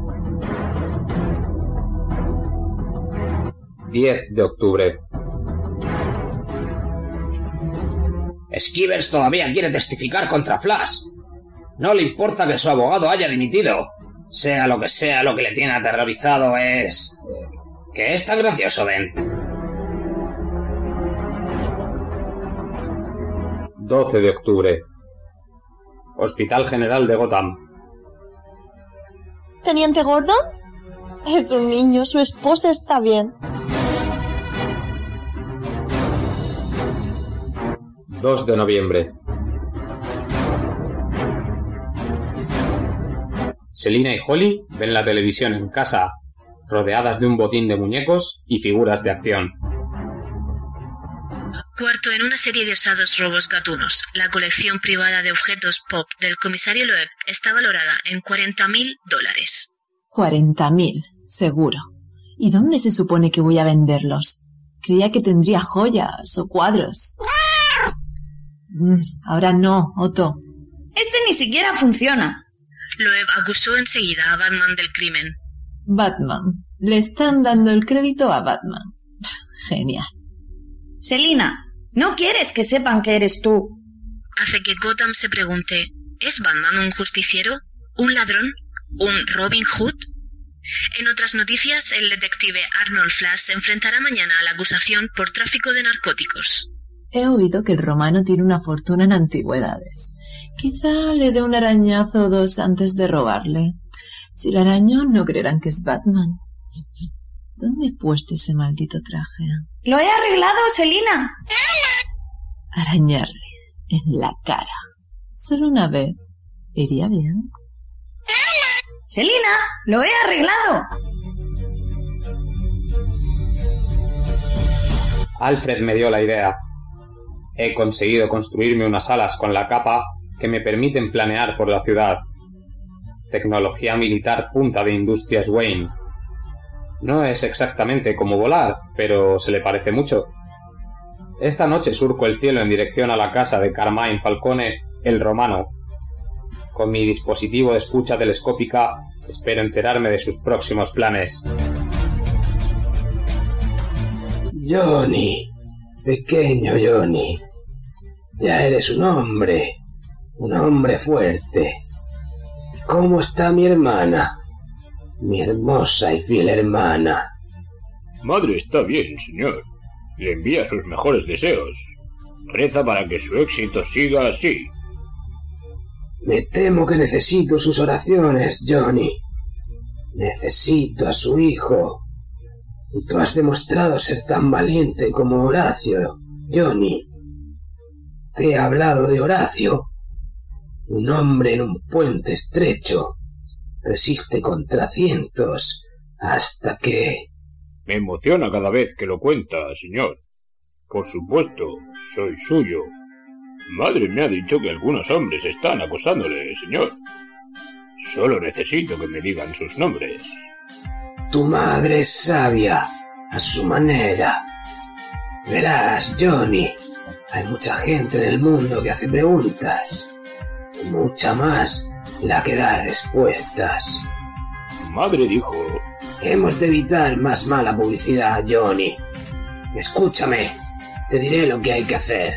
10 de octubre.
Skivers todavía quiere testificar contra Flash. No le importa que su abogado haya dimitido. Sea lo que le tiene aterrorizado es... que es tan gracioso, Dent.
12 de octubre. Hospital General de Gotham.
¿Teniente Gordon? Es un niño, su esposa está bien.
2 de noviembre. Selina y Holly ven la televisión en casa, rodeadas de un botín de muñecos y figuras de acción.
Cuarto en una serie de osados robos gatunos. La colección privada de objetos pop del comisario Loeb está valorada en $40.000.
40.000, seguro. ¿Y dónde se supone que voy a venderlos? Creía que tendría joyas o cuadros. Ahora no, Otto.
Este ni siquiera funciona.
Loeb acusó enseguida a Batman del crimen.
Batman. Le están dando el crédito a Batman. Genial.
Selina, no quieres que sepan que eres tú.
Hace que Gotham se pregunte, ¿es Batman un justiciero? ¿Un ladrón? ¿Un Robin Hood? En otras noticias, el detective Arnold Flash se enfrentará mañana a la acusación por tráfico de narcóticos.
He oído que el romano tiene una fortuna en antigüedades. Quizá le dé un arañazo o dos antes de robarle. Si le arañó, no creerán que es Batman. ¿Dónde he puesto ese maldito traje?
Lo he arreglado, Selina.
Arañarle en la cara. Solo una vez. ¿Iría bien?
Selina, lo he arreglado.
Alfred me dio la idea. He conseguido construirme unas alas con la capa que me permiten planear por la ciudad. Tecnología militar punta de Industrias Wayne. No es exactamente como volar, pero se le parece mucho. Esta noche surco el cielo en dirección a la casa de Carmine Falcone, el romano. Con mi dispositivo de escucha telescópica espero enterarme de sus próximos planes.
Johnny, pequeño Johnny, ya eres un hombre fuerte. ¿Cómo está mi hermana? Mi hermosa y fiel hermana.
Madre está bien, señor. Le envía sus mejores deseos. Reza para que su éxito siga así.
Me temo que necesito sus oraciones, Johnny. Necesito a su hijo. Y tú has demostrado ser tan valiente como Horacio, Johnny. Te he hablado de Horacio. Un hombre en un puente estrecho. Resiste contra cientos hasta que...
Me emociona cada vez que lo cuenta, señor. Por supuesto, soy suyo. Madre me ha dicho que algunos hombres están acosándole, señor. Solo necesito que me digan sus nombres.
Tu madre es sabia, a su manera. Verás, Johnny, hay mucha gente en el mundo que hace preguntas. Y mucha más la que da respuestas.
Madre dijo...
Hemos de evitar más mala publicidad, Johnny. Escúchame, te diré lo que hay que hacer.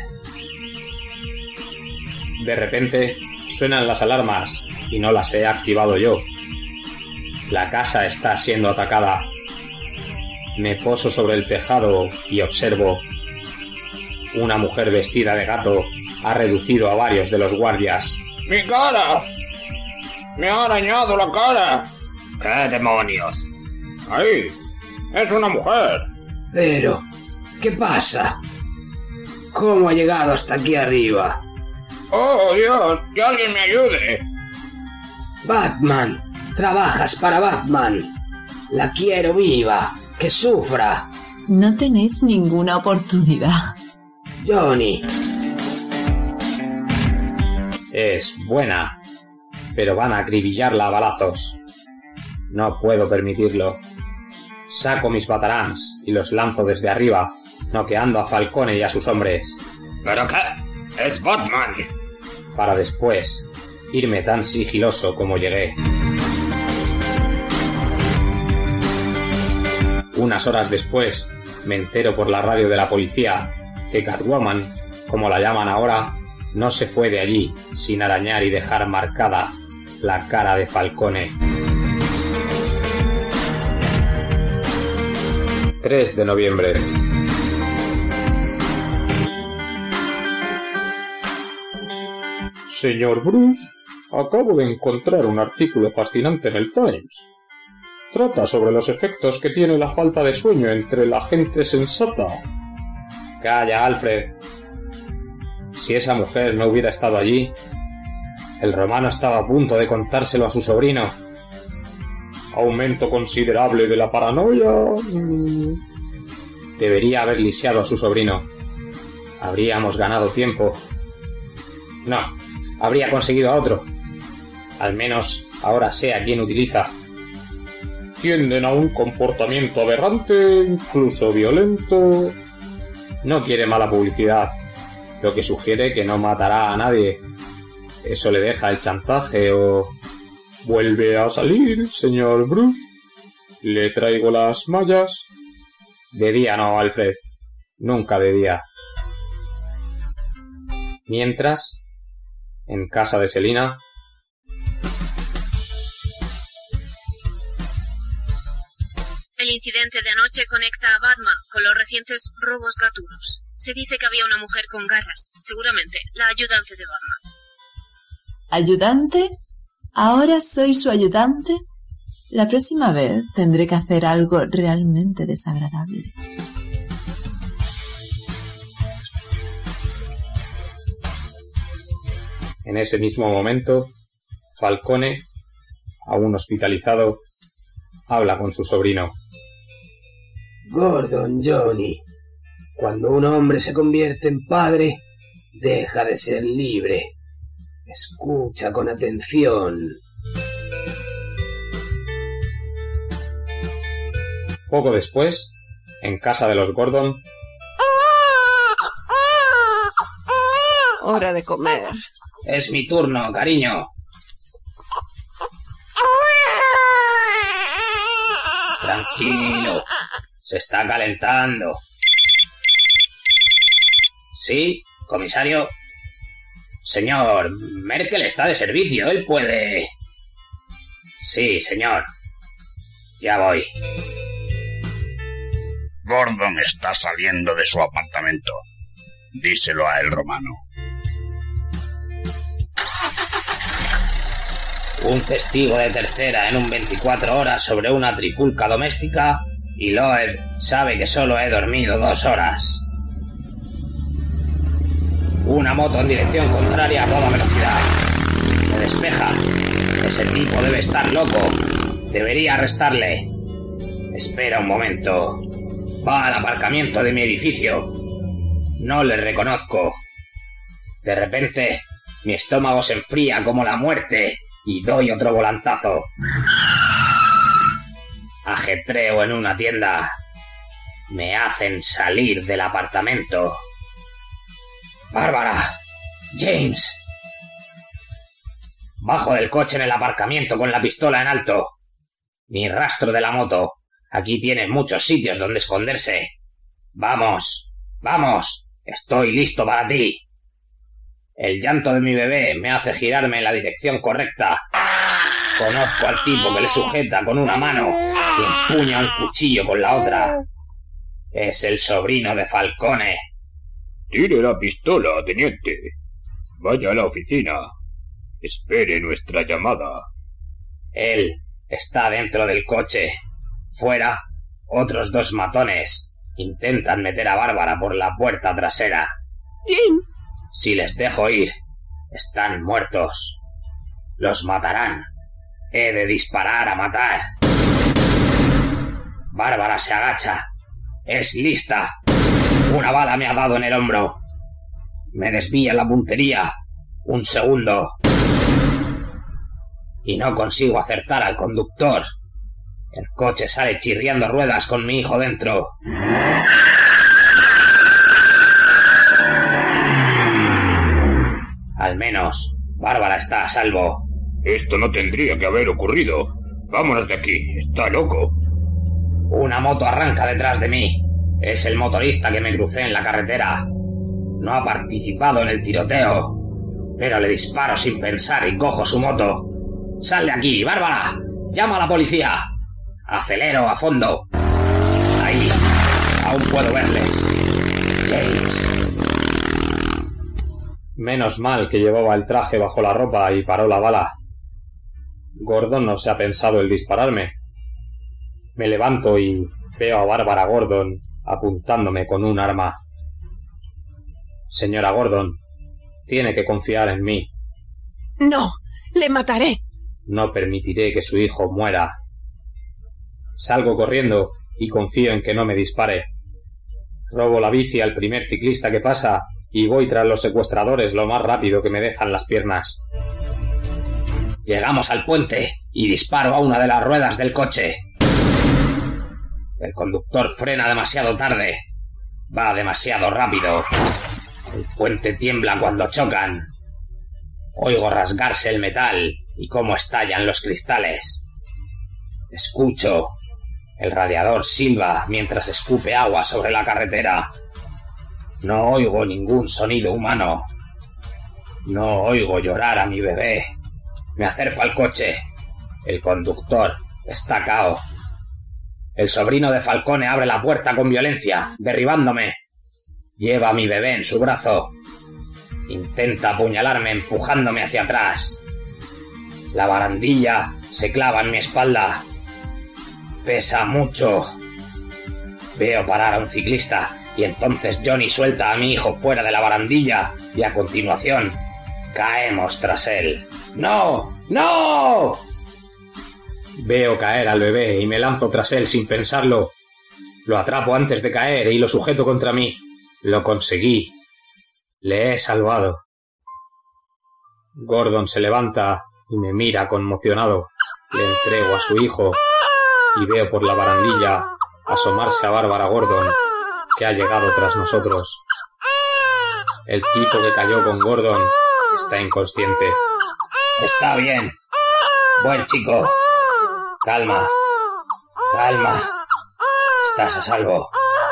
De repente suenan las alarmas y no las he activado yo. La casa está siendo atacada. Me poso sobre el tejado y observo. Una mujer vestida de gato ha reducido a varios de los guardias.
¡Mi cara! ¡Me ha arañado la cara!
¡Qué demonios!
¡Ahí! ¡Es una mujer!
Pero, ¿qué pasa? ¿Cómo ha llegado hasta aquí arriba?
¡Oh, Dios! ¡Que alguien me ayude!
Batman, trabajas para Batman. La quiero viva. Que sufra.
No tenéis ninguna oportunidad.
Johnny.
Es buena, pero van a acribillarla a balazos. No puedo permitirlo. Saco mis batarangs y los lanzo desde arriba, noqueando a Falcone y a sus hombres.
¿Pero qué? ¡Es Batman!
Para después irme tan sigiloso como llegué. Unas horas después me entero por la radio de la policía que Catwoman, como la llaman ahora, no se fue de allí sin arañar y dejar marcada la cara de Falcone. 3 de noviembre.
Señor Bruce, acabo de encontrar un artículo fascinante en el Times. Trata sobre los efectos que tiene la falta de sueño entre la gente sensata.
Calla, Alfred. Si esa mujer no hubiera estado allí, el romano estaba a punto de contárselo a su sobrino.
Aumento considerable de la paranoia.
Debería haber lisiado a su sobrino. Habríamos ganado tiempo. No, habría conseguido a otro. Al menos ahora sé a quién utiliza.
Tienden a un comportamiento aberrante, incluso violento.
No quiere mala publicidad, lo que sugiere que no matará a nadie. Eso le deja el chantaje o...
¿Vuelve a salir, señor Bruce? ¿Le traigo las mallas?
De día no, Alfred. Nunca de día. Mientras, en casa de Selina...
El incidente de anoche conecta a Batman con los recientes robos gatunos. Se dice que había una mujer con garras, seguramente la ayudante de Batman.
¿Ayudante? ¿Ahora soy su ayudante? La próxima vez tendré que hacer algo realmente desagradable.
En ese mismo momento, Falcone, aún hospitalizado, habla con su sobrino.
Gordon, Johnny, cuando un hombre se convierte en padre, deja de ser libre. Escucha con atención.
Poco después, en casa de los Gordon...
Hora de comer.
Es mi turno, cariño.
Tranquilo. Se está calentando. ¿Sí, comisario? Señor, Merkel está de servicio. Él puede... Sí, señor. Ya voy.
Gordon está saliendo de su apartamento. Díselo a el romano.
Un testigo de tercera en un 24 horas sobre una trifulca doméstica y Loeb sabe que solo he dormido 2 horas. Una moto en dirección contraria a toda velocidad. Me despeja. Ese tipo debe estar loco. Debería arrestarle. Espera un momento. Va al aparcamiento de mi edificio. No le reconozco. De repente, mi estómago se enfría como la muerte y doy otro volantazo. Ajetreo en una tienda. Me hacen salir del apartamento. ¡Bárbara! ¡James! Bajo del coche en el aparcamiento con la pistola en alto. Ni rastro de la moto. Aquí tienen muchos sitios donde esconderse. ¡Vamos! ¡Vamos! ¡Estoy listo para ti! El llanto de mi bebé me hace girarme en la dirección correcta. Conozco al tipo que le sujeta con una mano y empuña un cuchillo con la otra. Es el sobrino de Falcone.
Tire la pistola, teniente. Vaya a la oficina. Espere nuestra llamada.
Él está dentro del coche. Fuera, otros 2 matones intentan meter a Bárbara por la puerta trasera.
Jim.
Si les dejo ir, están muertos. Los matarán. He de disparar a matar.
Bárbara se agacha. Es lista. Una bala me ha dado en el hombro. Me desvía la puntería. Un segundo. Y no consigo acertar al conductor. El coche sale chirriando ruedas con mi hijo dentro. Al menos, Bárbara está a salvo.
Esto no tendría que haber ocurrido. Vámonos de aquí. Está loco.
Una moto arranca detrás de mí. Es el motorista que me crucé en la carretera. No ha participado en el tiroteo. Pero le disparo sin pensar y cojo su moto. ¡Sal de aquí, Bárbara! ¡Llama a la policía! Acelero a fondo. Ahí. Aún puedo verles. James.
Menos mal que llevaba el traje bajo la ropa y paró la bala. Gordon no se ha pensado el dispararme. Me levanto y veo a Bárbara Gordon apuntándome con un arma. Señora Gordon, tiene que confiar en mí.
No, le mataré.
No permitiré que su hijo muera. Salgo corriendo y confío en que no me dispare. Robo la bici al primer ciclista que pasa y voy tras los secuestradores lo más rápido que me dejan las piernas.
Llegamos al puente y disparo a una de las ruedas del coche. El conductor frena demasiado tarde. Va demasiado rápido. El puente tiembla cuando chocan. Oigo rasgarse el metal y cómo estallan los cristales. Escucho. El radiador silba mientras escupe agua sobre la carretera. No oigo ningún sonido humano. No oigo llorar a mi bebé. Me acerco al coche. El conductor está cao. El sobrino de Falcone abre la puerta con violencia, derribándome. Lleva a mi bebé en su brazo. Intenta apuñalarme empujándome hacia atrás. La barandilla se clava en mi espalda. Pesa mucho. Veo parar a un ciclista y entonces Johnny suelta a mi hijo fuera de la barandilla y a continuación caemos tras él. ¡No! ¡No! Veo caer al bebé y me lanzo tras él sin pensarlo. Lo atrapo antes de caer y lo sujeto contra mí. Lo conseguí. Le he salvado. Gordon se levanta y me mira conmocionado. Le entrego a su hijo y veo por la barandilla asomarse a Bárbara Gordon, que ha llegado tras nosotros. El tipo que cayó con Gordon está inconsciente. Está bien. Buen chico. Calma. Calma. Estás a salvo.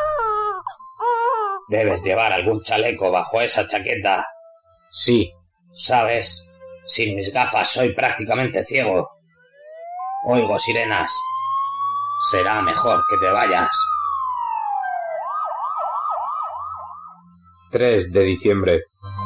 Debes llevar algún chaleco bajo esa chaqueta. Sí, sabes, sin mis gafas soy prácticamente ciego. Oigo sirenas. Será mejor que te vayas. 3 de diciembre.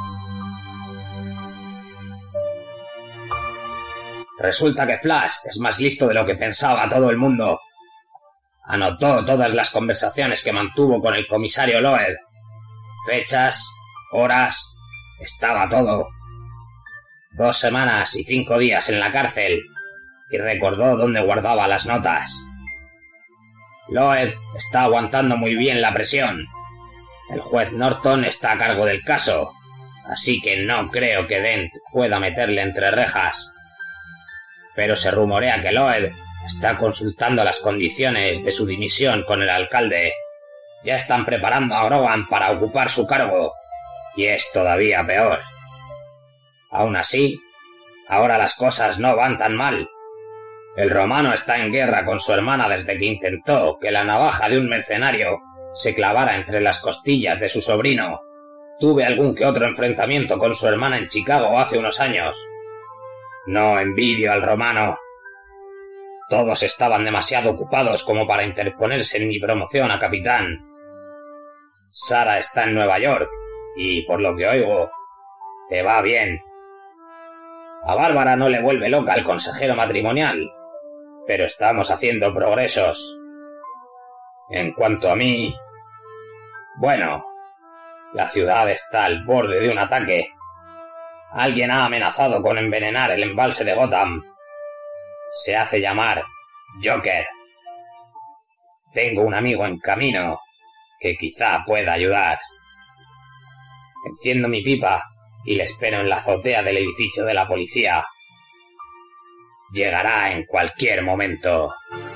Resulta que Flash es más listo de lo que pensaba todo el mundo. Anotó todas las conversaciones que mantuvo con el comisario Loeb. Fechas, horas, estaba todo. 2 semanas y 5 días en la cárcel, y recordó dónde guardaba las notas. Loeb está aguantando muy bien la presión. El juez Norton está a cargo del caso, así que no creo que Dent pueda meterle entre rejas. Pero se rumorea que Loeb está consultando las condiciones de su dimisión con el alcalde. Ya están preparando a Grogan para ocupar su cargo, y es todavía peor. Aún así, ahora las cosas no van tan mal. El romano está en guerra con su hermana desde que intentó que la navaja de un mercenario se clavara entre las costillas de su sobrino. Tuve algún que otro enfrentamiento con su hermana en Chicago hace unos años. No envidio al romano. Todos estaban demasiado ocupados como para interponerse en mi promoción a capitán. Sara está en Nueva York y, por lo que oigo, le va bien. A Bárbara no le vuelve loca el consejero matrimonial, pero estamos haciendo progresos. En cuanto a mí, bueno, la ciudad está al borde de un ataque. Alguien ha amenazado con envenenar el embalse de Gotham. Se hace llamar Joker. Tengo un amigo en camino que quizá pueda ayudar. Enciendo mi pipa y le espero en la azotea del edificio de la policía. Llegará en cualquier momento.